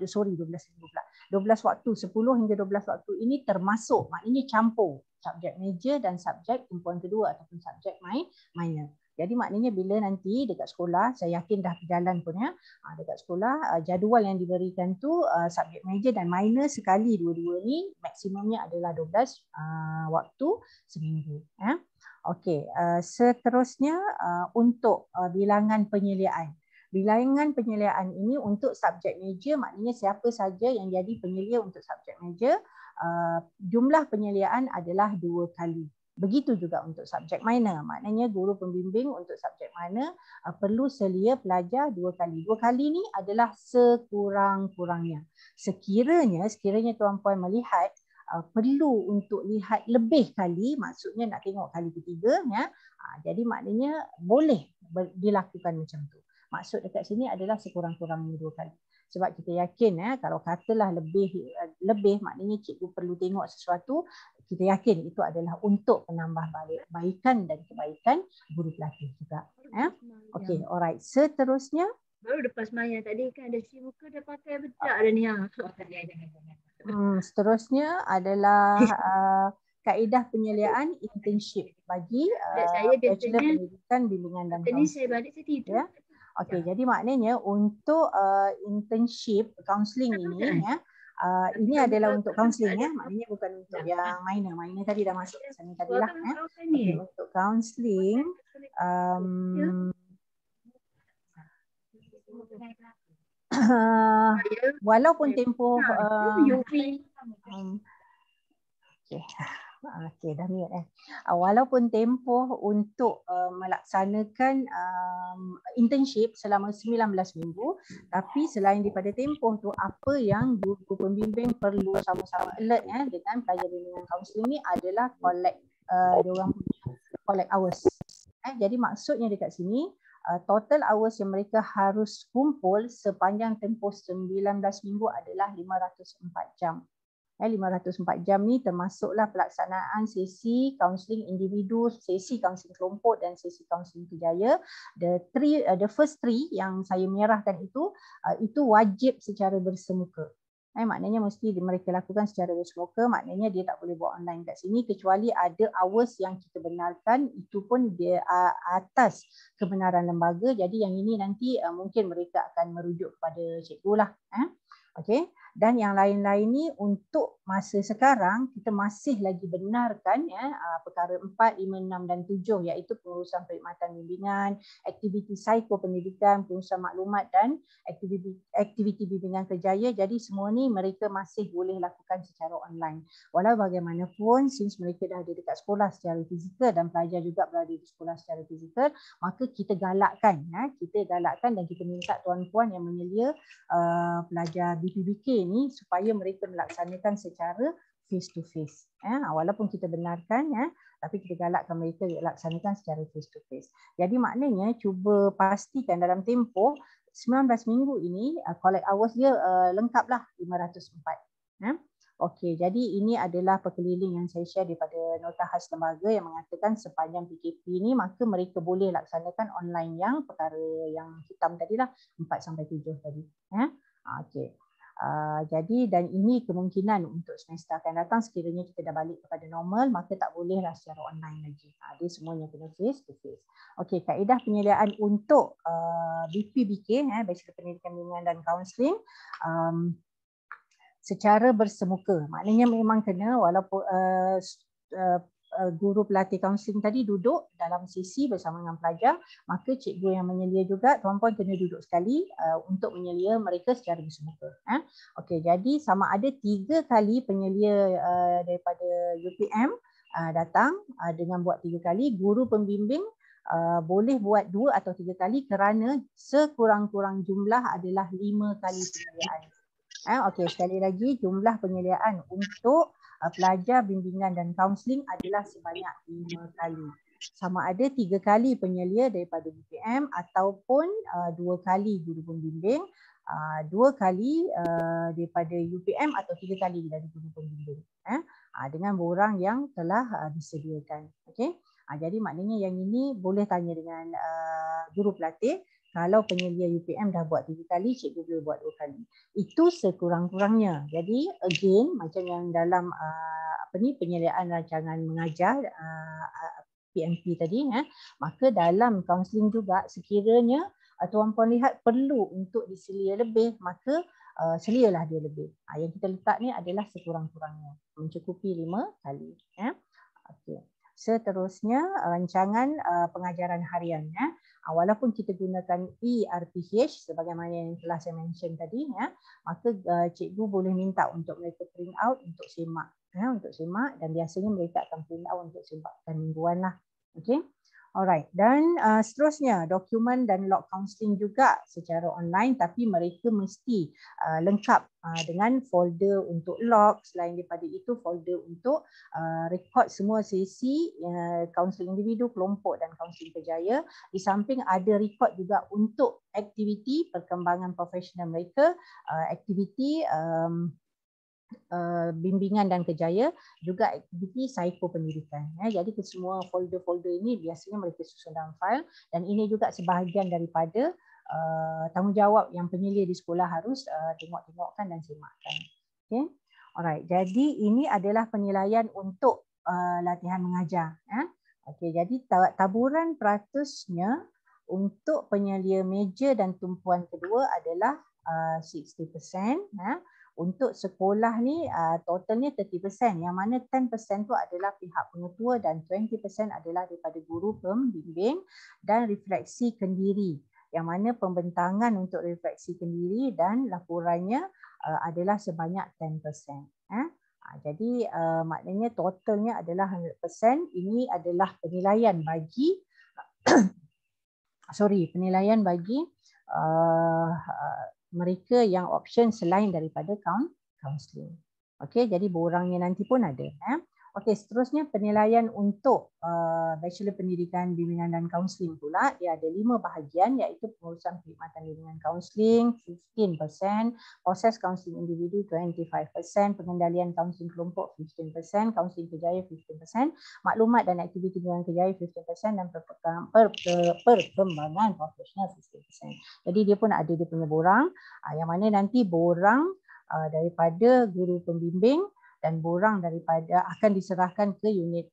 waktu, 10 hingga 12 waktu ini termasuk, maknanya campur subjek major dan subjek tumpuan kedua ataupun subjek minor. Jadi maknanya bila nanti dekat sekolah, saya yakin dah berjalan pun dekat sekolah, jadual yang diberikan tu subjek major dan minor sekali dua-dua ni maksimumnya adalah 12 waktu seminggu. Okey, seterusnya untuk bilangan penyeliaan. Bilangan penyeliaan ini untuk subjek major, maknanya siapa saja yang jadi penyelia untuk subjek major, jumlah penyeliaan adalah 2 kali. Begitu juga untuk subjek minor, maknanya guru pembimbing untuk subjek minor perlu selia pelajar 2 kali. 2 kali ni adalah sekurang-kurangnya. Sekiranya tuan-puan melihat perlu untuk lihat lebih kali, maksudnya nak tengok kali ketiga, jadi maknanya boleh dilakukan macam tu. Maksud dekat sini adalah sekurang-kurangnya 2 kali. Sebab kita yakin kalau katalah lebih maknanya cikgu perlu tengok sesuatu, kita yakin itu adalah untuk penambahbaikan dan kebaikan guru pelatih juga. Okey, alright. Seterusnya baru lepas maya tadi kan ada si muka dah pakai bedak dah ni. Seterusnya adalah kaedah penyeliaan internship bagi Bachelor Pendidikan Bimbingan dan Kaunseling. Saya balik saya tidur. Okey, jadi maknanya untuk internship counselling ini ini adalah untuk counselling maknanya bukan untuk yang minor. Minor tadi dah masuk sana tadilah okay, untuk counselling walaupun tempoh okey dah mute walaupun tempoh untuk melaksanakan internship selama 19 minggu, tapi selain daripada tempoh tu, apa yang guru pembimbing perlu sama-sama alert dengan pelajar bimbingan kaunseling ni adalah collect hours. Jadi maksudnya dekat sini total hours yang mereka harus kumpul sepanjang tempoh 19 minggu adalah 504 jam. 504 jam ni termasuklah pelaksanaan sesi kaunseling individu, sesi kaunseling kelompok dan sesi kaunseling kerjaya. The first three yang saya merahkan itu wajib secara bersemuka. Maknanya mesti mereka lakukan secara bersemuka, maknanya dia tak boleh buat online kat sini kecuali ada hours yang kita benarkan, itu pun dia atas kebenaran lembaga. Jadi yang ini nanti mungkin mereka akan merujuk kepada cikgu lah. Okey. Dan yang lain-lain ni untuk masa sekarang kita masih lagi benarkan perkara 4, 5, 6 dan 7 iaitu pengurusan perkhidmatan bimbingan, aktiviti psikopendidikan, pengurusan maklumat dan aktiviti bimbingan kerjaya. Jadi semua ni mereka masih boleh lakukan secara online. Walau bagaimanapun since mereka dah ada dekat sekolah secara fizikal dan pelajar juga berada di sekolah secara fizikal, maka kita galakkan dan kita minta tuan-puan yang menyelia pelajar BPBK ni supaya mereka melaksanakan secara face to face. Walaupun kita benarkan tapi kita galakkan mereka laksanakan secara face to face. Jadi maknanya cuba pastikan dalam tempoh 19 minggu ini collect hours dia lengkaplah 504. Okey, jadi ini adalah perkeliling yang saya share daripada nota khas lembaga yang mengatakan sepanjang PKP ni maka mereka boleh laksanakan online yang perkara yang hitam tadilah 4 sampai 7 tadi. Okey. Jadi dan ini kemungkinan untuk semester akan datang sekiranya kita dah balik kepada normal maka tak bolehlah secara online lagi. Dia semuanya kena face to face. Okey, kaedah penyediaan untuk BPBK Bachelor Pendidikan Bimbingan dan Kaunseling secara bersemuka. Maknanya memang kena walaupun guru pelatih kaunseling tadi duduk dalam sesi bersama dengan pelajar, maka cikgu yang menyelia juga tuan-puan kena duduk sekali untuk menyelia mereka secara bersemuka. Okey, jadi sama ada 3 kali penyelia daripada UPM datang dengan buat 3 kali, guru pembimbing boleh buat 2 atau 3 kali kerana sekurang-kurang jumlah adalah 5 kali penyeliaan. Okey, sekali lagi jumlah penyeliaan untuk pelajar bimbingan dan kaunseling adalah sebanyak 5 kali. Sama ada 3 kali penyelia daripada BPM ataupun 2 kali guru pembimbing, 2 kali daripada UPM atau 3 kali dari guru pembimbing. Dengan borang yang telah disediakan. Okey. Jadi maknanya yang ini boleh tanya dengan guru pelatih. Kalau penyelia UPM dah buat 3 kali, cikgu boleh buat 2 kali. Itu sekurang-kurangnya. Jadi again macam yang dalam penyeliaan rancangan mengajar PMP tadi, maka dalam kaunseling juga sekiranya tuan-puan lihat perlu untuk diselia lebih, maka selialah dia lebih. Yang kita letak ni adalah sekurang-kurangnya, mencukupi 5 kali. Okey. Seterusnya rancangan pengajaran harian. Walaupun kita gunakan ERPH sebagaimana yang telah saya mention tadi, maka cikgu boleh minta untuk mereka print out untuk semak, dan biasanya mereka akan print out untuk semakan mingguan lah. Okey. Alright, dan seterusnya dokumen dan log counselling juga secara online, tapi mereka mesti lengkap dengan folder untuk log. Selain daripada itu, folder untuk rekod semua sesi counselling individu, kelompok dan counselling kerjaya. Di samping ada rekod juga untuk aktiviti perkembangan profesional mereka, aktiviti bimbingan dan kerjaya, juga aktiviti psikopendidikan. Jadi semua folder-folder ini biasanya mereka susun dalam file, dan ini juga sebahagian daripada tanggungjawab yang penyelia di sekolah harus tengok-tengokkan dan semakkan. Okay. Alright, jadi ini adalah penilaian untuk latihan mengajar. Okay, jadi taburan peratusnya untuk penyelia meja dan tumpuan kedua adalah 60%. Untuk sekolah ni totalnya 30%, yang mana 10% tu adalah pihak pengetua dan 20% adalah daripada guru pembimbing, dan refleksi kendiri, yang mana pembentangan untuk refleksi kendiri dan laporannya adalah sebanyak 10%. Jadi maknanya totalnya adalah 100%. Ini adalah penilaian bagi penilaian bagi mereka yang option selain daripada counselling. Okey, jadi borangnya nanti pun ada. Okey, seterusnya penilaian untuk Bachelor Pendidikan Bimbingan dan Kaunseling pula, dia ada 5 bahagian, iaitu pengurusan perkhidmatan bimbingan kaunseling 15%, proses kaunseling individu 25%, pengendalian kaunseling kelompok 15%, kaunseling kerjaya 15%, maklumat dan aktiviti bimbingan kerjaya 15%, dan perkembangan profesional 15%. Jadi dia pun ada dia punya borang, yang mana nanti borang daripada guru pembimbing dan borang daripada akan diserahkan ke unit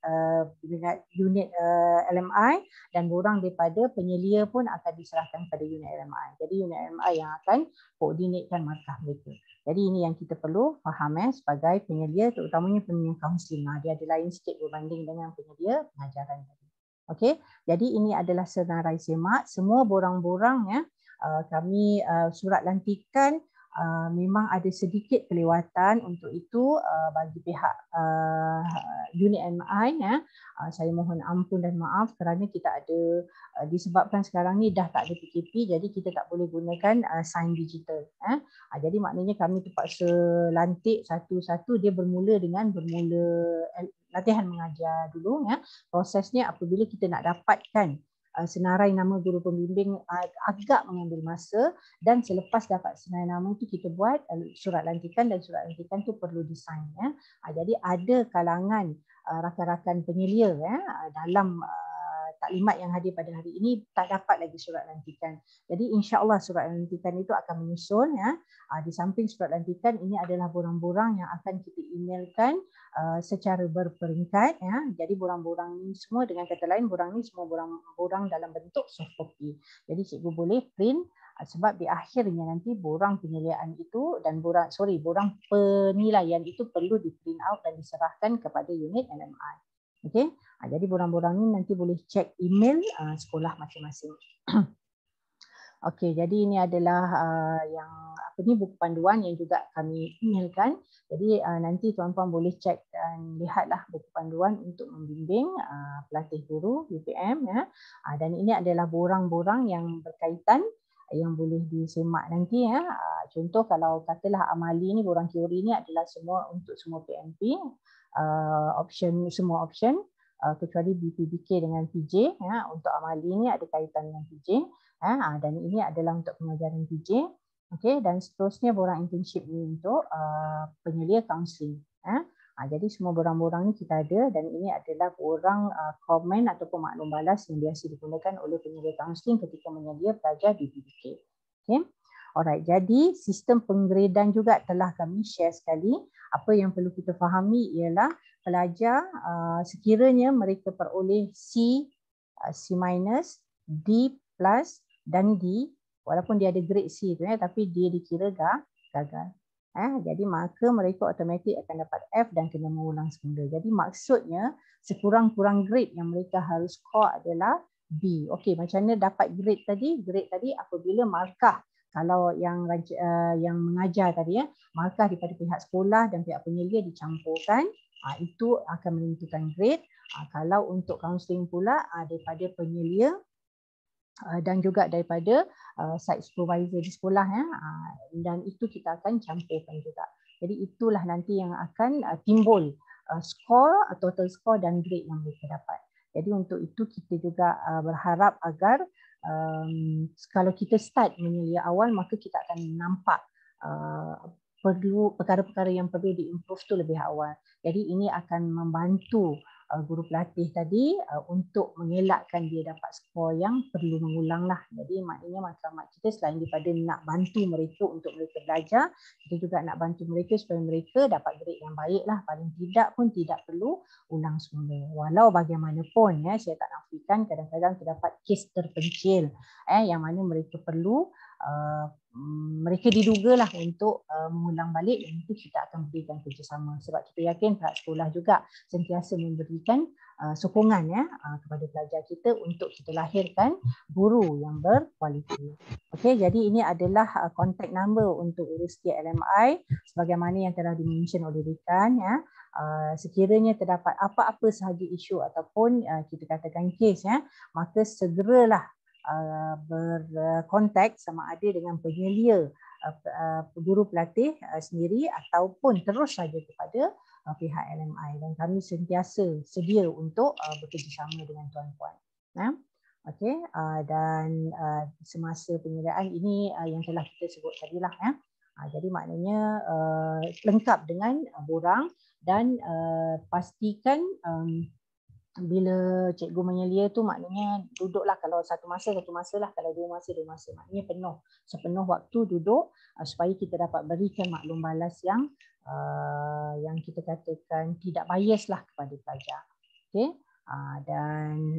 LMI, dan borang daripada penyelia pun akan diserahkan pada unit LMI. Jadi unit LMI yang akan koordinatkan markah mereka. Jadi ini yang kita perlu faham sebagai penyelia, terutamanya penyelia kaunseling. Dia ada lain sikit berbanding dengan penyelia pengajaran tadi. Okey, jadi ini adalah senarai semak. Semua borang-borang kami surat lantikan memang ada sedikit kelewatan. Untuk itu bagi pihak unit MI saya mohon ampun dan maaf kerana kita ada disebabkan sekarang ni dah tak ada PKP, jadi kita tak boleh gunakan sign digital. Jadi maknanya kami terpaksa lantik satu-satu. Dia bermula latihan mengajar dulu. Prosesnya apabila kita nak dapatkan senarai nama guru pembimbing agak mengambil masa, dan selepas dapat senarai nama itu kita buat surat lantikan, dan surat lantikan tu perlu desain. Jadi ada kalangan rakan-rakan penyelia dalam taklimat yang hadir pada hari ini tak dapat lagi surat lantikan. Jadi insya-Allah surat lantikan itu akan menyusul. Di samping surat lantikan, ini adalah borang-borang yang akan kita emailkan secara berperingkat. Jadi borang-borang ni semua, dengan kata lain, borang ni semua borang dalam bentuk soft copy. Jadi cikgu boleh print, sebab di akhirnya nanti borang penyeliaan itu dan borang penilaian itu perlu di print out dan diserahkan kepada unit LMI. Okey. Jadi borang-borang ni nanti boleh cek email sekolah masing-masing. Okey, jadi ini adalah buku panduan yang juga kami emailkan. Jadi nanti tuan-tuan boleh cek dan lihatlah buku panduan untuk membimbing pelatih guru UPM. Dan ini adalah borang-borang yang berkaitan yang boleh disemak nanti. Contoh kalau katalah amali ni, borang teori ni adalah semua untuk semua PMP, semua option kecuali BPBK dengan PJ. Untuk amali ni ada kaitan dengan PJ. Dan ini adalah untuk pengajaran PJ. Okey, dan seterusnya borang internship ni untuk penyelia kaunseling. Jadi semua borang-borang ni kita ada, dan ini adalah borang komen ataupun maklum balas yang biasa digunakan oleh penyelia kaunseling ketika menyelia pelajar di BPBK. Okey. Alright, jadi sistem penggradan juga telah kami share sekali. Apa yang perlu kita fahami ialah pelajar sekiranya mereka peroleh C, C-, D+, dan D, walaupun dia ada grade C tu tapi dia dikira gagal. Jadi maka mereka automatik akan dapat F dan kena mengulang semula. Jadi maksudnya sekurang-kurang grade yang mereka harus score adalah B. Okey, macam mana dapat grade tadi? Grade tadi apabila markah, kalau yang mengajar tadi markah daripada pihak sekolah dan pihak penyelia dicampurkan, itu akan menentukan grade. Kalau untuk kaunseling pula daripada penyelia dan juga daripada site supervisor di sekolah, dan itu kita akan campurkan juga. Jadi itulah nanti yang akan timbul skor, total skor dan grade yang mereka dapat. Jadi untuk itu kita juga berharap agar kalau kita start menyelia awal, maka kita akan nampak perlu perkara-perkara yang perlu diimprove tu lebih awal. Jadi ini akan membantu guru pelatih tadi untuk mengelakkan dia dapat skor yang perlu mengulang lah. Jadi maknanya matlamat kita selain daripada nak bantu mereka untuk mereka belajar, kita juga nak bantu mereka supaya mereka dapat grade yang baik lah. Paling tidak pun tidak perlu ulang semula. Walau bagaimanapun saya tak nafikan kadang-kadang terdapat kes terpencil yang mana mereka perlu mereka didugalah untuk mengulang balik, dan itu kita akan berikan kerjasama sebab kita yakin pihak sekolah juga sentiasa memberikan sokongan kepada pelajar kita untuk kita lahirkan guru yang berkualiti. Okey, jadi ini adalah contact number untuk Universiti LMI sebagaimana yang telah dimention oleh Dekan. Sekiranya terdapat apa-apa sahaja isu ataupun kita katakan kes, maka segeralah berkontak sama ada dengan penyelia guru pelatih sendiri ataupun terus saja kepada pihak LMI, dan kami sentiasa sedia untuk bekerjasama dengan tuan-tuan. Okey, dan semasa penyediaan ini yang telah kita sebut tadilah. Jadi maknanya lengkap dengan borang, dan pastikan bila cikgu menyelia tu maknanya duduklah, kalau satu masa lah, kalau dua masa, maknanya penuh, sepenuh waktu duduk supaya kita dapat berikan maklum balas yang kita katakan tidak bias lah kepada pelajar. Okey, dan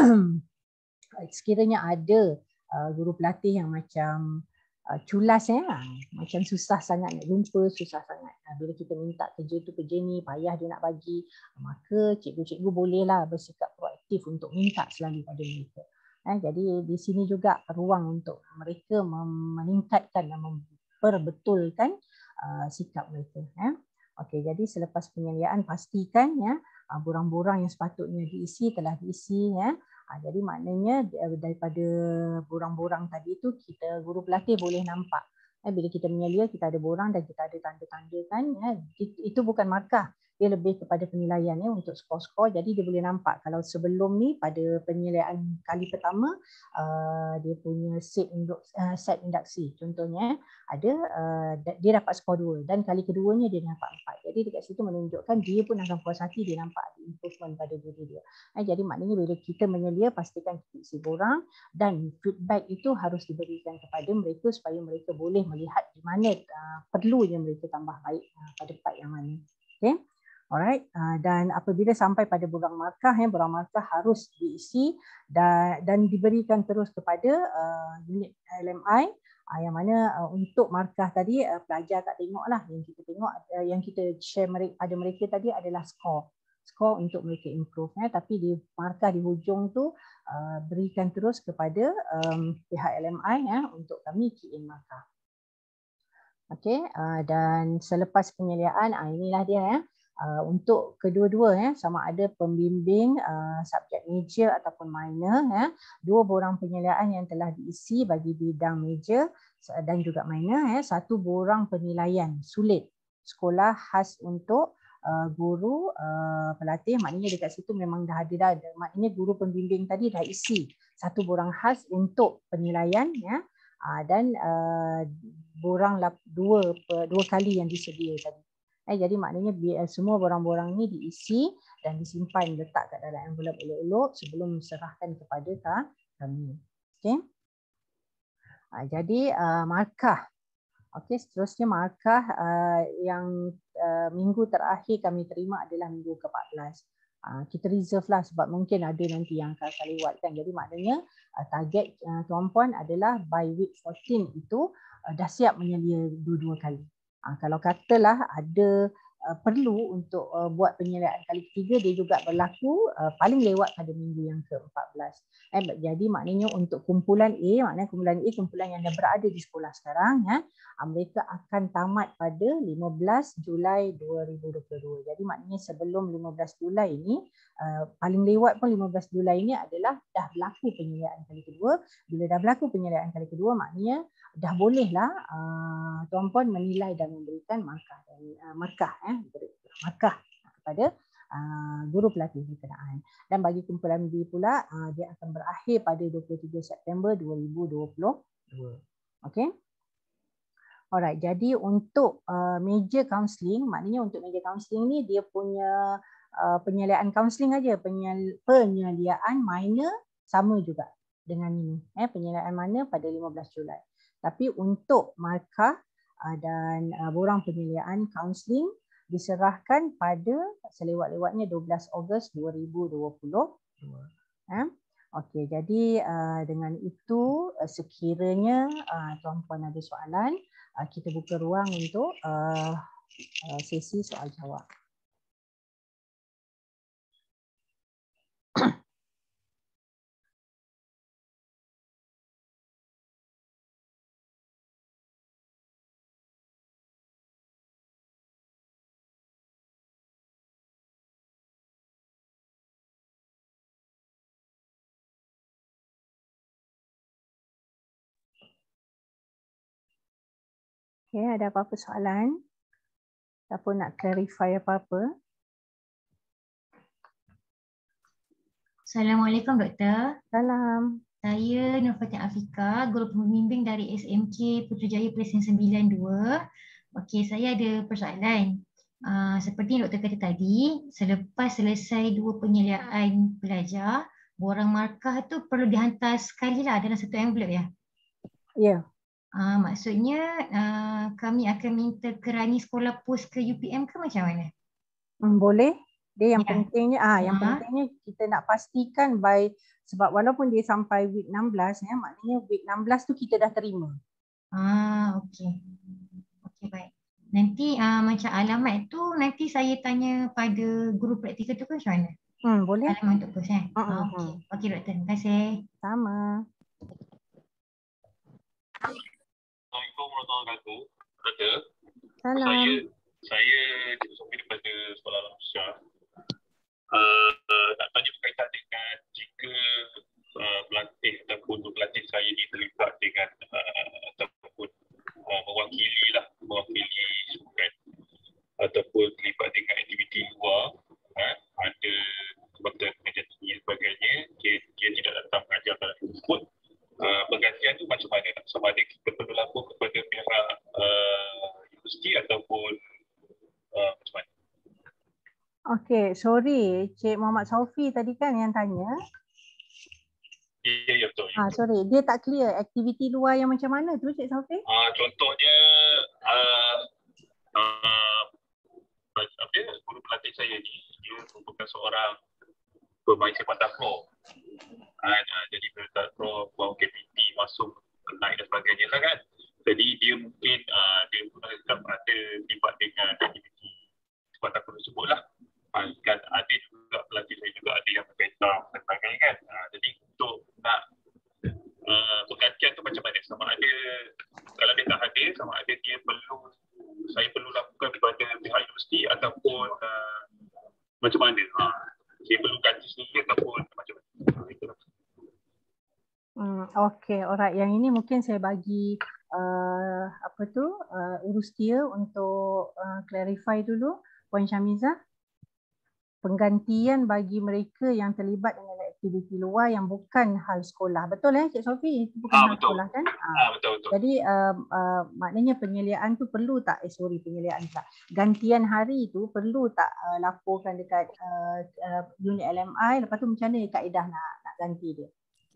sekiranya ada guru pelatih yang macam culas macam susah sangat nak jumpa, susah sangat bila kita minta kerja tu kerja ni, payah dia nak bagi, maka cikgu-cikgu bolehlah bersikap proaktif untuk minta selalu pada mereka. Jadi di sini juga ruang untuk mereka meningkatkan dan memperbetulkan sikap mereka. Okey, jadi selepas penyeliaan pastikan borang-borang yang sepatutnya diisi telah diisi jadi maknanya daripada borang-borang tadi tu kita guru pelatih boleh nampak bila kita menyelia kita ada borang dan kita ada tanda-tanda kan itu bukan markah, dia lebih kepada penilaian untuk skor-skor. Jadi dia boleh nampak kalau sebelum ni pada penyeliaan kali pertama dia punya set induksi contohnya ada dia dapat skor 2 dan kali keduanya dia dapat 4. Jadi dekat situ menunjukkan dia pun akan puas hati dia nampak ada improvement pada diri dia. Jadi maknanya bila kita menyelia pastikan kita isi borang dan feedback itu harus diberikan kepada mereka supaya mereka boleh melihat di mana perlunya mereka tambah baik pada part yang mana. Okay. Alright, dan apabila sampai pada borang markah, borang markah harus diisi dan diberikan terus kepada unit LMI yang mana untuk markah tadi pelajar tak tengoklah, yang kita tengok yang kita share pada mereka tadi adalah skor untuk mereka improve tapi di markah di hujung tu berikan terus kepada pihak LMI untuk kami key in markah. Okey, dan selepas penyeliaan inilah dia untuk kedua-dua sama ada pembimbing subjek major ataupun minor dua borang penyeliaan yang telah diisi bagi bidang major dan juga minor satu borang penilaian sulit sekolah khas untuk guru pelatih, maknanya dekat situ memang dah ada maknanya guru pembimbing tadi dah isi satu borang khas untuk penilaian dan borang dua kali yang disedia tadi. Jadi maknanya semua borang-borang ni diisi dan disimpan, letak kat dalam envelope elok-elok sebelum serahkan kepada kami. Okey. Jadi markah. Okey, seterusnya markah yang minggu terakhir kami terima adalah minggu ke-14. Kita reserve lah sebab mungkin ada nanti yang akan lewatkan. Jadi maknanya target tuan-puan adalah by week 14 itu dah siap menyelia dua-dua kali. Kalau katalah ada perlu untuk buat penyeliaan kali ketiga, dia juga berlaku paling lewat pada minggu yang ke-14. Jadi maknanya untuk kumpulan A, maknanya kumpulan A kumpulan yang dah berada di sekolah sekarang, mereka akan tamat pada 15 Julai 2022. Jadi maknanya sebelum 15 Julai ini, paling lewat pun 15 Julai ini adalah dah berlaku penyeliaan kali kedua. Bila dah berlaku penyeliaan kali kedua, maknanya dah bolehlah tuan-puan menilai dan memberikan markah kepada guru pelatih berkenaan. Dan bagi kumpulan B pula dia akan berakhir pada 23 September 2022. Okey. Alright, jadi untuk major counselling, maknanya untuk major counselling ni dia punya penyeliaan counselling aja, penyeliaan minor sama juga dengan ini. Penyeliaan minor pada 15 Julai. Tapi untuk markah dan borang penyeliaan kaunseling diserahkan pada selewat-lewatnya 12 Ogos 2022. Okey, jadi dengan itu sekiranya tuan-puan ada soalan, kita buka ruang untuk sesi soal jawab. Okay, ada apa-apa soalan? Ataupun nak clarify apa-apa? Assalamualaikum Doktor. Salam. Saya Nurfatin Afika, guru pembimbing dari SMK Putrajaya Presiden 92. Okey, saya ada persoalan. Seperti yang Dr. kata tadi, selepas selesai 2 penyeliaan pelajar, borang markah tu perlu dihantar sekali lah dalam satu envelope ya? Ya. Maksudnya kami akan minta kerani sekolah pos ke UPM ke macam mana? Boleh. Dia yang Ya. pentingnya yang pentingnya kita nak pastikan sebab walaupun dia sampai week 16 ya, maknanya week 16 tu kita dah terima. Okey. Okey, baik. Nanti macam alamat tu nanti saya tanya pada guru praktikal tu ke macam mana? Boleh. Alamat untuk pos Okey. Okey doktor, terima kasih. Sama. Assalamualaikum warahmatullahi wabarakatuh. Doktor. Salam. Saya Cikgu Sofi daripada Sekolah Al-Syah. Nak tanya berkaitan dengan jika pelatih ataupun pelatih saya ni terlibat dengan ataupun mewakili sukan ataupun terlibat dengan aktiviti luar, ada sebab pengajian tinggi dan sebagainya, dia tidak datang mengajar pada tersebut. Penggantian tu macam mana? Sama ada kita perlu lapor kepada pihak universiti ataupun macam mana? Okey, sorry Cik Muhammad Sofi tadi kan yang tanya. Ya, betul. Sorry, dia tak clear aktiviti luar yang macam mana tu Cik Sofi? Contohnya guru pelatih saya ni, dia merupakan seorang pemain sepak takraw. Jadi takraw buat aktiviti masuk naik dan sebagainya lah kan. Jadi dia mungkin dia tetap ada terlibat dengan aktiviti sepak takraw tersebut lah. Kan ada juga pelatih saya juga ada yang berpetang dan sebagainya kan. Jadi untuk nak pergantian tu macam mana? Sama ada kalau dia tak hadir, sama ada saya perlu lakukan kepada pihak universiti ataupun macam mana? Dia perlu ganti sendiri ataupun macam mana? Okey, alright. Yang ini mungkin saya bagi urus dia untuk clarify dulu Puan Syamizah. Penggantian bagi mereka yang terlibat dengan aktiviti luar yang bukan hal sekolah. Betul Cik Sofi? Itu bukan hal sekolah kan? Betul. Jadi maknanya penyeliaan tu perlu tak? Penyeliaan tak. Gantian hari tu perlu tak laporkan dekat unit LMI, lepas tu macam mana kaedah nak ganti dia?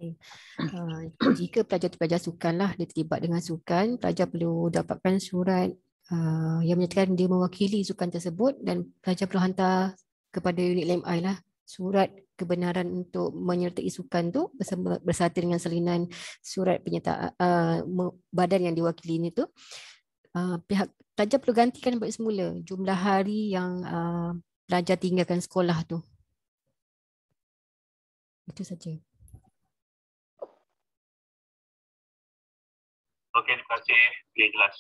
Jika pelajar tu pelajar sukan lah, dia terlibat dengan sukan, pelajar perlu dapatkan surat yang menyatakan dia mewakili sukan tersebut dan pelajar perlu hantar kepada unit LMI lah surat kebenaran untuk menyertai sukan tu beserta dengan salinan surat penyertaan badan yang diwakili ini tu. Pihak pelajar perlu gantikan balik semula jumlah hari yang pelajar tinggalkan sekolah tu. Itu saja. Okey, terima kasih. Okey, jelas.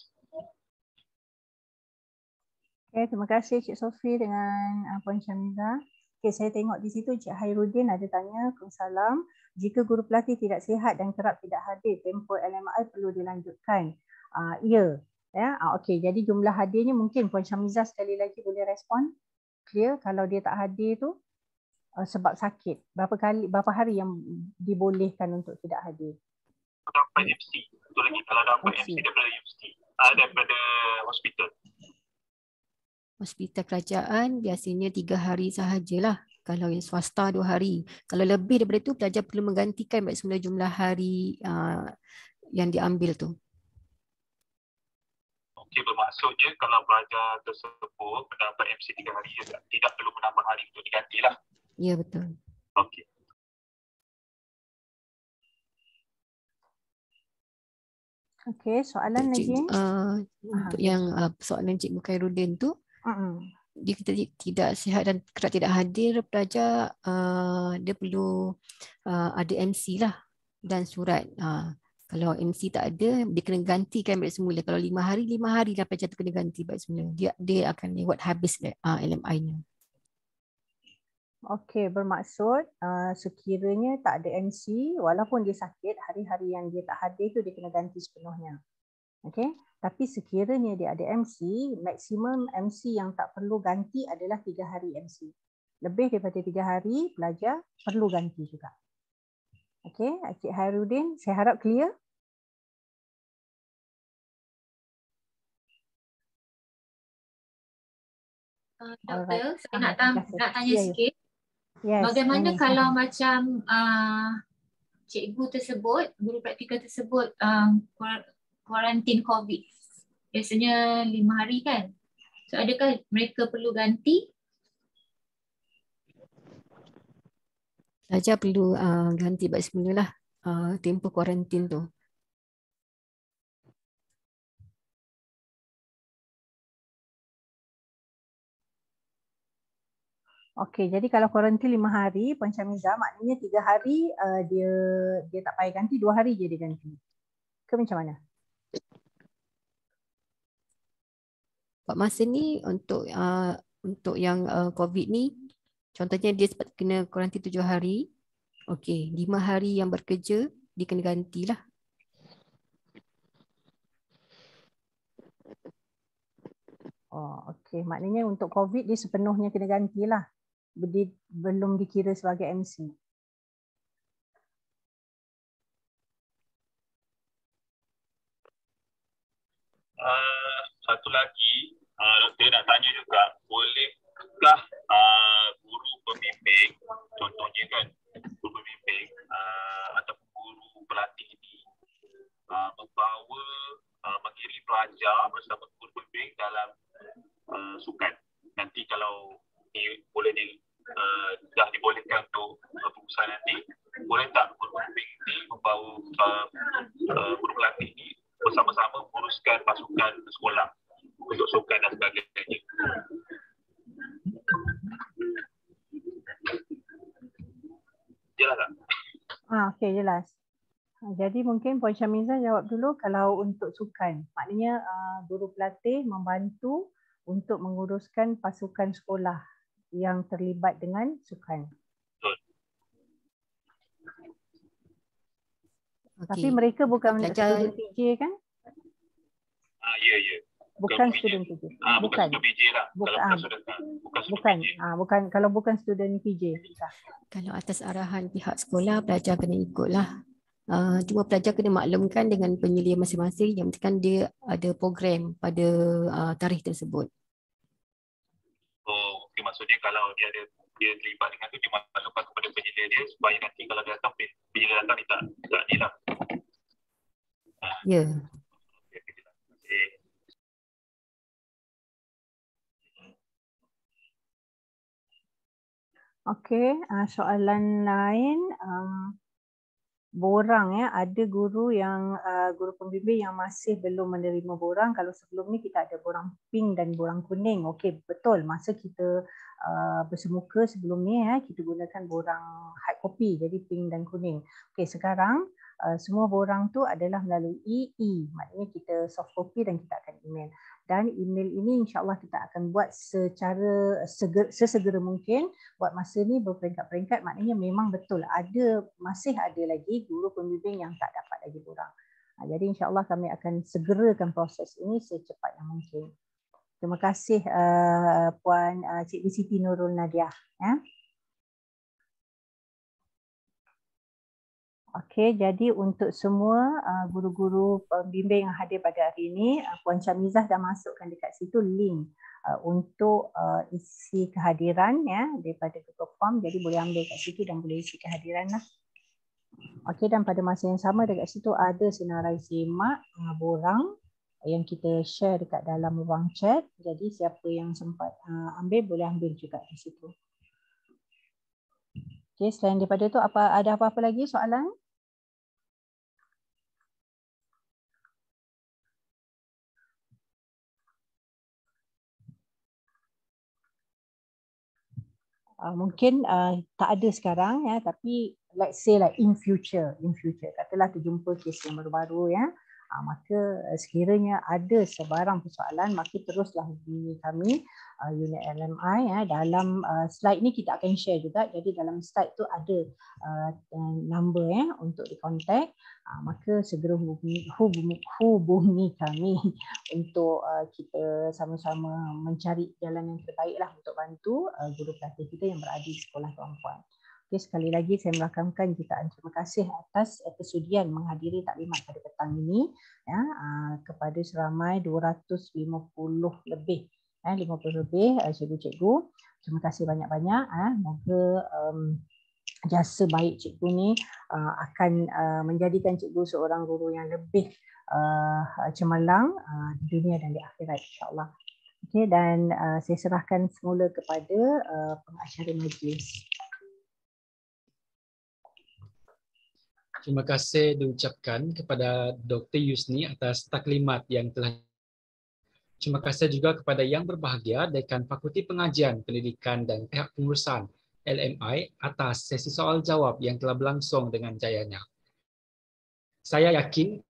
Okay, terima kasih Cik Sofi dengan Puan Syamizah. Okay, saya tengok di situ Cik Hairuddin ada tanya, Waalaikumsalam. Jika guru pelatih tidak sihat dan kerap tidak hadir, tempoh LMI perlu dilanjutkan. Ya. Okey, jadi jumlah hadirnya mungkin Puan Syamizah sekali lagi boleh respon. Clear kalau dia tak hadir tu sebab sakit. Berapa hari yang dibolehkan untuk tidak hadir? Dapat MC. Betul lagi. Kalau dapat MC daripada universiti. Daripada hospital. Hospital kerajaan biasanya 3 hari sahajalah. Kalau yang swasta 2 hari. Kalau lebih daripada itu, pelajar perlu menggantikan balik semula jumlah hari yang diambil tu. Okey, bermaksudnya kalau pelajar tersebut mendapat MC 3 hari, tidak perlu menambah hari untuk digantilah. Ya, betul. Okey. Okey, soalan lagi. Untuk yang soalan Cikgu Khairuddin tu, dia tidak sihat dan kerap tidak hadir pelajar, dia perlu ada MC lah dan surat. Kalau MC tak ada, dia kena gantikan balik semula. Kalau 5 hari dah pelajar tu kena ganti balik semula. Dia akan lewat habis LMI-nya. Okey, bermaksud sekiranya tak ada MC, walaupun dia sakit, hari-hari yang dia tak hadir tu dia kena ganti sepenuhnya. Okey, tapi sekiranya dia ada MC, maksimum MC yang tak perlu ganti adalah 3 hari MC. Lebih daripada 3 hari, pelajar perlu ganti juga. Okey, Cik Hairuddin, saya harap clear. Doktor, saya nak tanya Ya, ya. sikit. Yes, Bagaimana ini. kalau macam cikgu tersebut, guru praktikal tersebut kuarantin COVID? Biasanya 5 hari kan? So adakah mereka perlu ganti? Pelajar perlu ganti bab semula lah tempoh kuarantin tu. Okey, jadi kalau kuarantin 5 hari, Puan Syamizah, maknanya 3 hari dia tak payah ganti, 2 hari je dia ganti. Ke macam mana? Buat masa ni untuk yang COVID ni, contohnya dia sempat kena kuarantin 7 hari. Okey, 5 hari yang bekerja dia kena gantilah. Oh, okey. Maknanya untuk COVID dia sepenuhnya kena gantilah. Dia belum dikira sebagai MC. Satu lagi, doktor nak tanya juga, bolehkah guru pembimbing, contohnya kan, guru pembimbing ataupun guru pelatih ini mengirim pelajar bersama guru pembimbing dalam sukan. Nanti kalau dah dibolehkan untuk pengurusan nanti, boleh tak guru pembimbing ini membawa guru pelatih ini bersama-sama menguruskan pasukan sekolah untuk sukan dan sebagainya? Jelas tak? Okey, jelas. Jadi mungkin Puan Syamizah jawab dulu kalau untuk sukan. Maknanya guru pelatih membantu untuk menguruskan pasukan sekolah yang terlibat dengan sukan. Betul. Tapi mereka bukan pelajar student PJ kan? Ya. Bukan student PJ. Bukan student PJ lah. Bukan kalau bukan student PJ. Kalau atas arahan pihak sekolah, pelajar kena ikutlah. Cuma pelajar kena maklumkan dengan penyelia masing-masing yang penting dia ada program pada tarikh tersebut. Oh, okay. Maksudnya kalau dia terlibat dengan tu, dia maklumkan kepada penyelia dia supaya nanti kalau dia datang, penyelia datang dia tak ni lah. Ya. Okey, soalan lain, borang ya, ada guru pembimbing yang masih belum menerima borang. Kalau sebelum ni kita ada borang pink dan borang kuning. Okey, betul. Masa kita bersemuka sebelum ni kita gunakan borang hard copy, jadi pink dan kuning. Okey, sekarang semua borang tu adalah melalui maknanya kita soft copy dan kita akan email. Dan email ini insya-Allah kita akan buat secara sesegera mungkin. Buat masa ni berperingkat-peringkat, maknanya memang betul masih ada lagi guru pembimbing yang tak dapat lagi borang. Jadi insya-Allah kami akan segerakan proses ini secepat yang mungkin. Terima kasih Puan Cikgu Siti Nurul Nadiah. Okey, jadi untuk semua guru-guru pembimbing yang hadir pada hari ini, Puan Syamizah dah masukkan dekat situ link untuk isi kehadiran daripada Google Form. Jadi boleh ambil kat situ dan boleh isi kehadiran lah. Okey, dan pada masa yang sama dekat situ ada senarai semak borang yang kita share dekat dalam ruang chat. Jadi siapa yang sempat ambil boleh ambil juga di situ. Okey, selain daripada tu ada apa-apa lagi soalan? Mungkin tak ada sekarang tapi let's say like in future katalah terjumpa kes yang baru-baru maka sekiranya ada sebarang persoalan maka teruslah hubungi kami unit LMI dalam slide ni kita akan share juga. Jadi dalam slide tu ada number untuk dikontak, maka segera hubungi kami untuk kita sama-sama mencari jalan yang terbaik lah untuk bantu guru pelatih kita yang berada di sekolah tuan-puan. Okay, sekali lagi saya merakamkan jutaan terima kasih atas kesudian menghadiri taklimat pada petang ini kepada seramai 250 lebih 50 lebih cikgu-cikgu. Terima kasih banyak-banyak. Moga jasa baik cikgu ni akan menjadikan cikgu seorang guru yang lebih cemerlang di dunia dan di akhirat, insya-Allah. Okey, dan saya serahkan semula kepada pengacara majlis. Terima kasih diucapkan kepada Dr. Yusni atas taklimat yang telah. Terima kasih juga kepada yang berbahagia Dekan Fakulti Pengajian, Pendidikan dan pihak pengurusan LMI atas sesi soal jawab yang telah berlangsung dengan jayanya. Saya yakin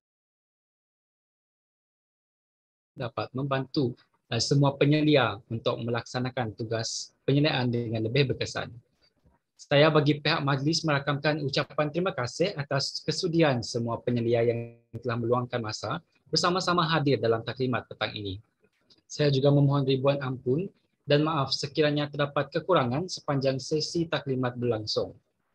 dapat membantu semua penyelia untuk melaksanakan tugas penyeliaan dengan lebih berkesan. Saya bagi pihak majlis merakamkan ucapan terima kasih atas kesudian semua penyelia yang telah meluangkan masa bersama-sama hadir dalam taklimat petang ini. Saya juga memohon ribuan ampun dan maaf sekiranya terdapat kekurangan sepanjang sesi taklimat berlangsung.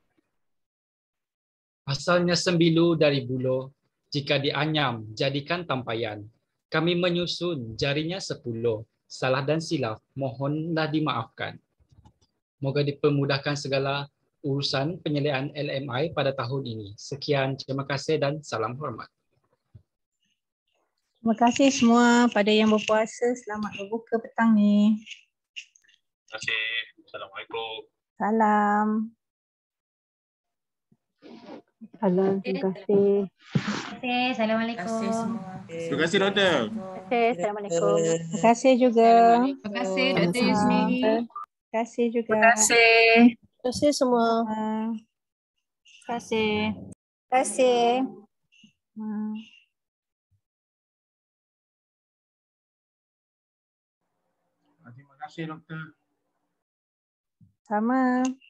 Asalnya sembilu dari buluh, jika dianyam jadikan tampayan. Kami menyusun jarinya 10, salah dan silap mohonlah dimaafkan. Moga dipermudahkan segala urusan penyeliaan LMI pada tahun ini. Sekian, terima kasih dan salam hormat. Terima kasih semua pada yang berpuasa. Selamat berbuka petang ni. Terima kasih. Assalamualaikum. Salam. Salam, terima kasih. Assalamualaikum. Terima kasih doktor. Terima kasih. Assalamualaikum. Terima kasih juga. Terima kasih Dr. Yusni. Terima kasih juga. Terima kasih. Terima kasih semua. Terima kasih. Terima kasih. Terima kasih doktor. Sama.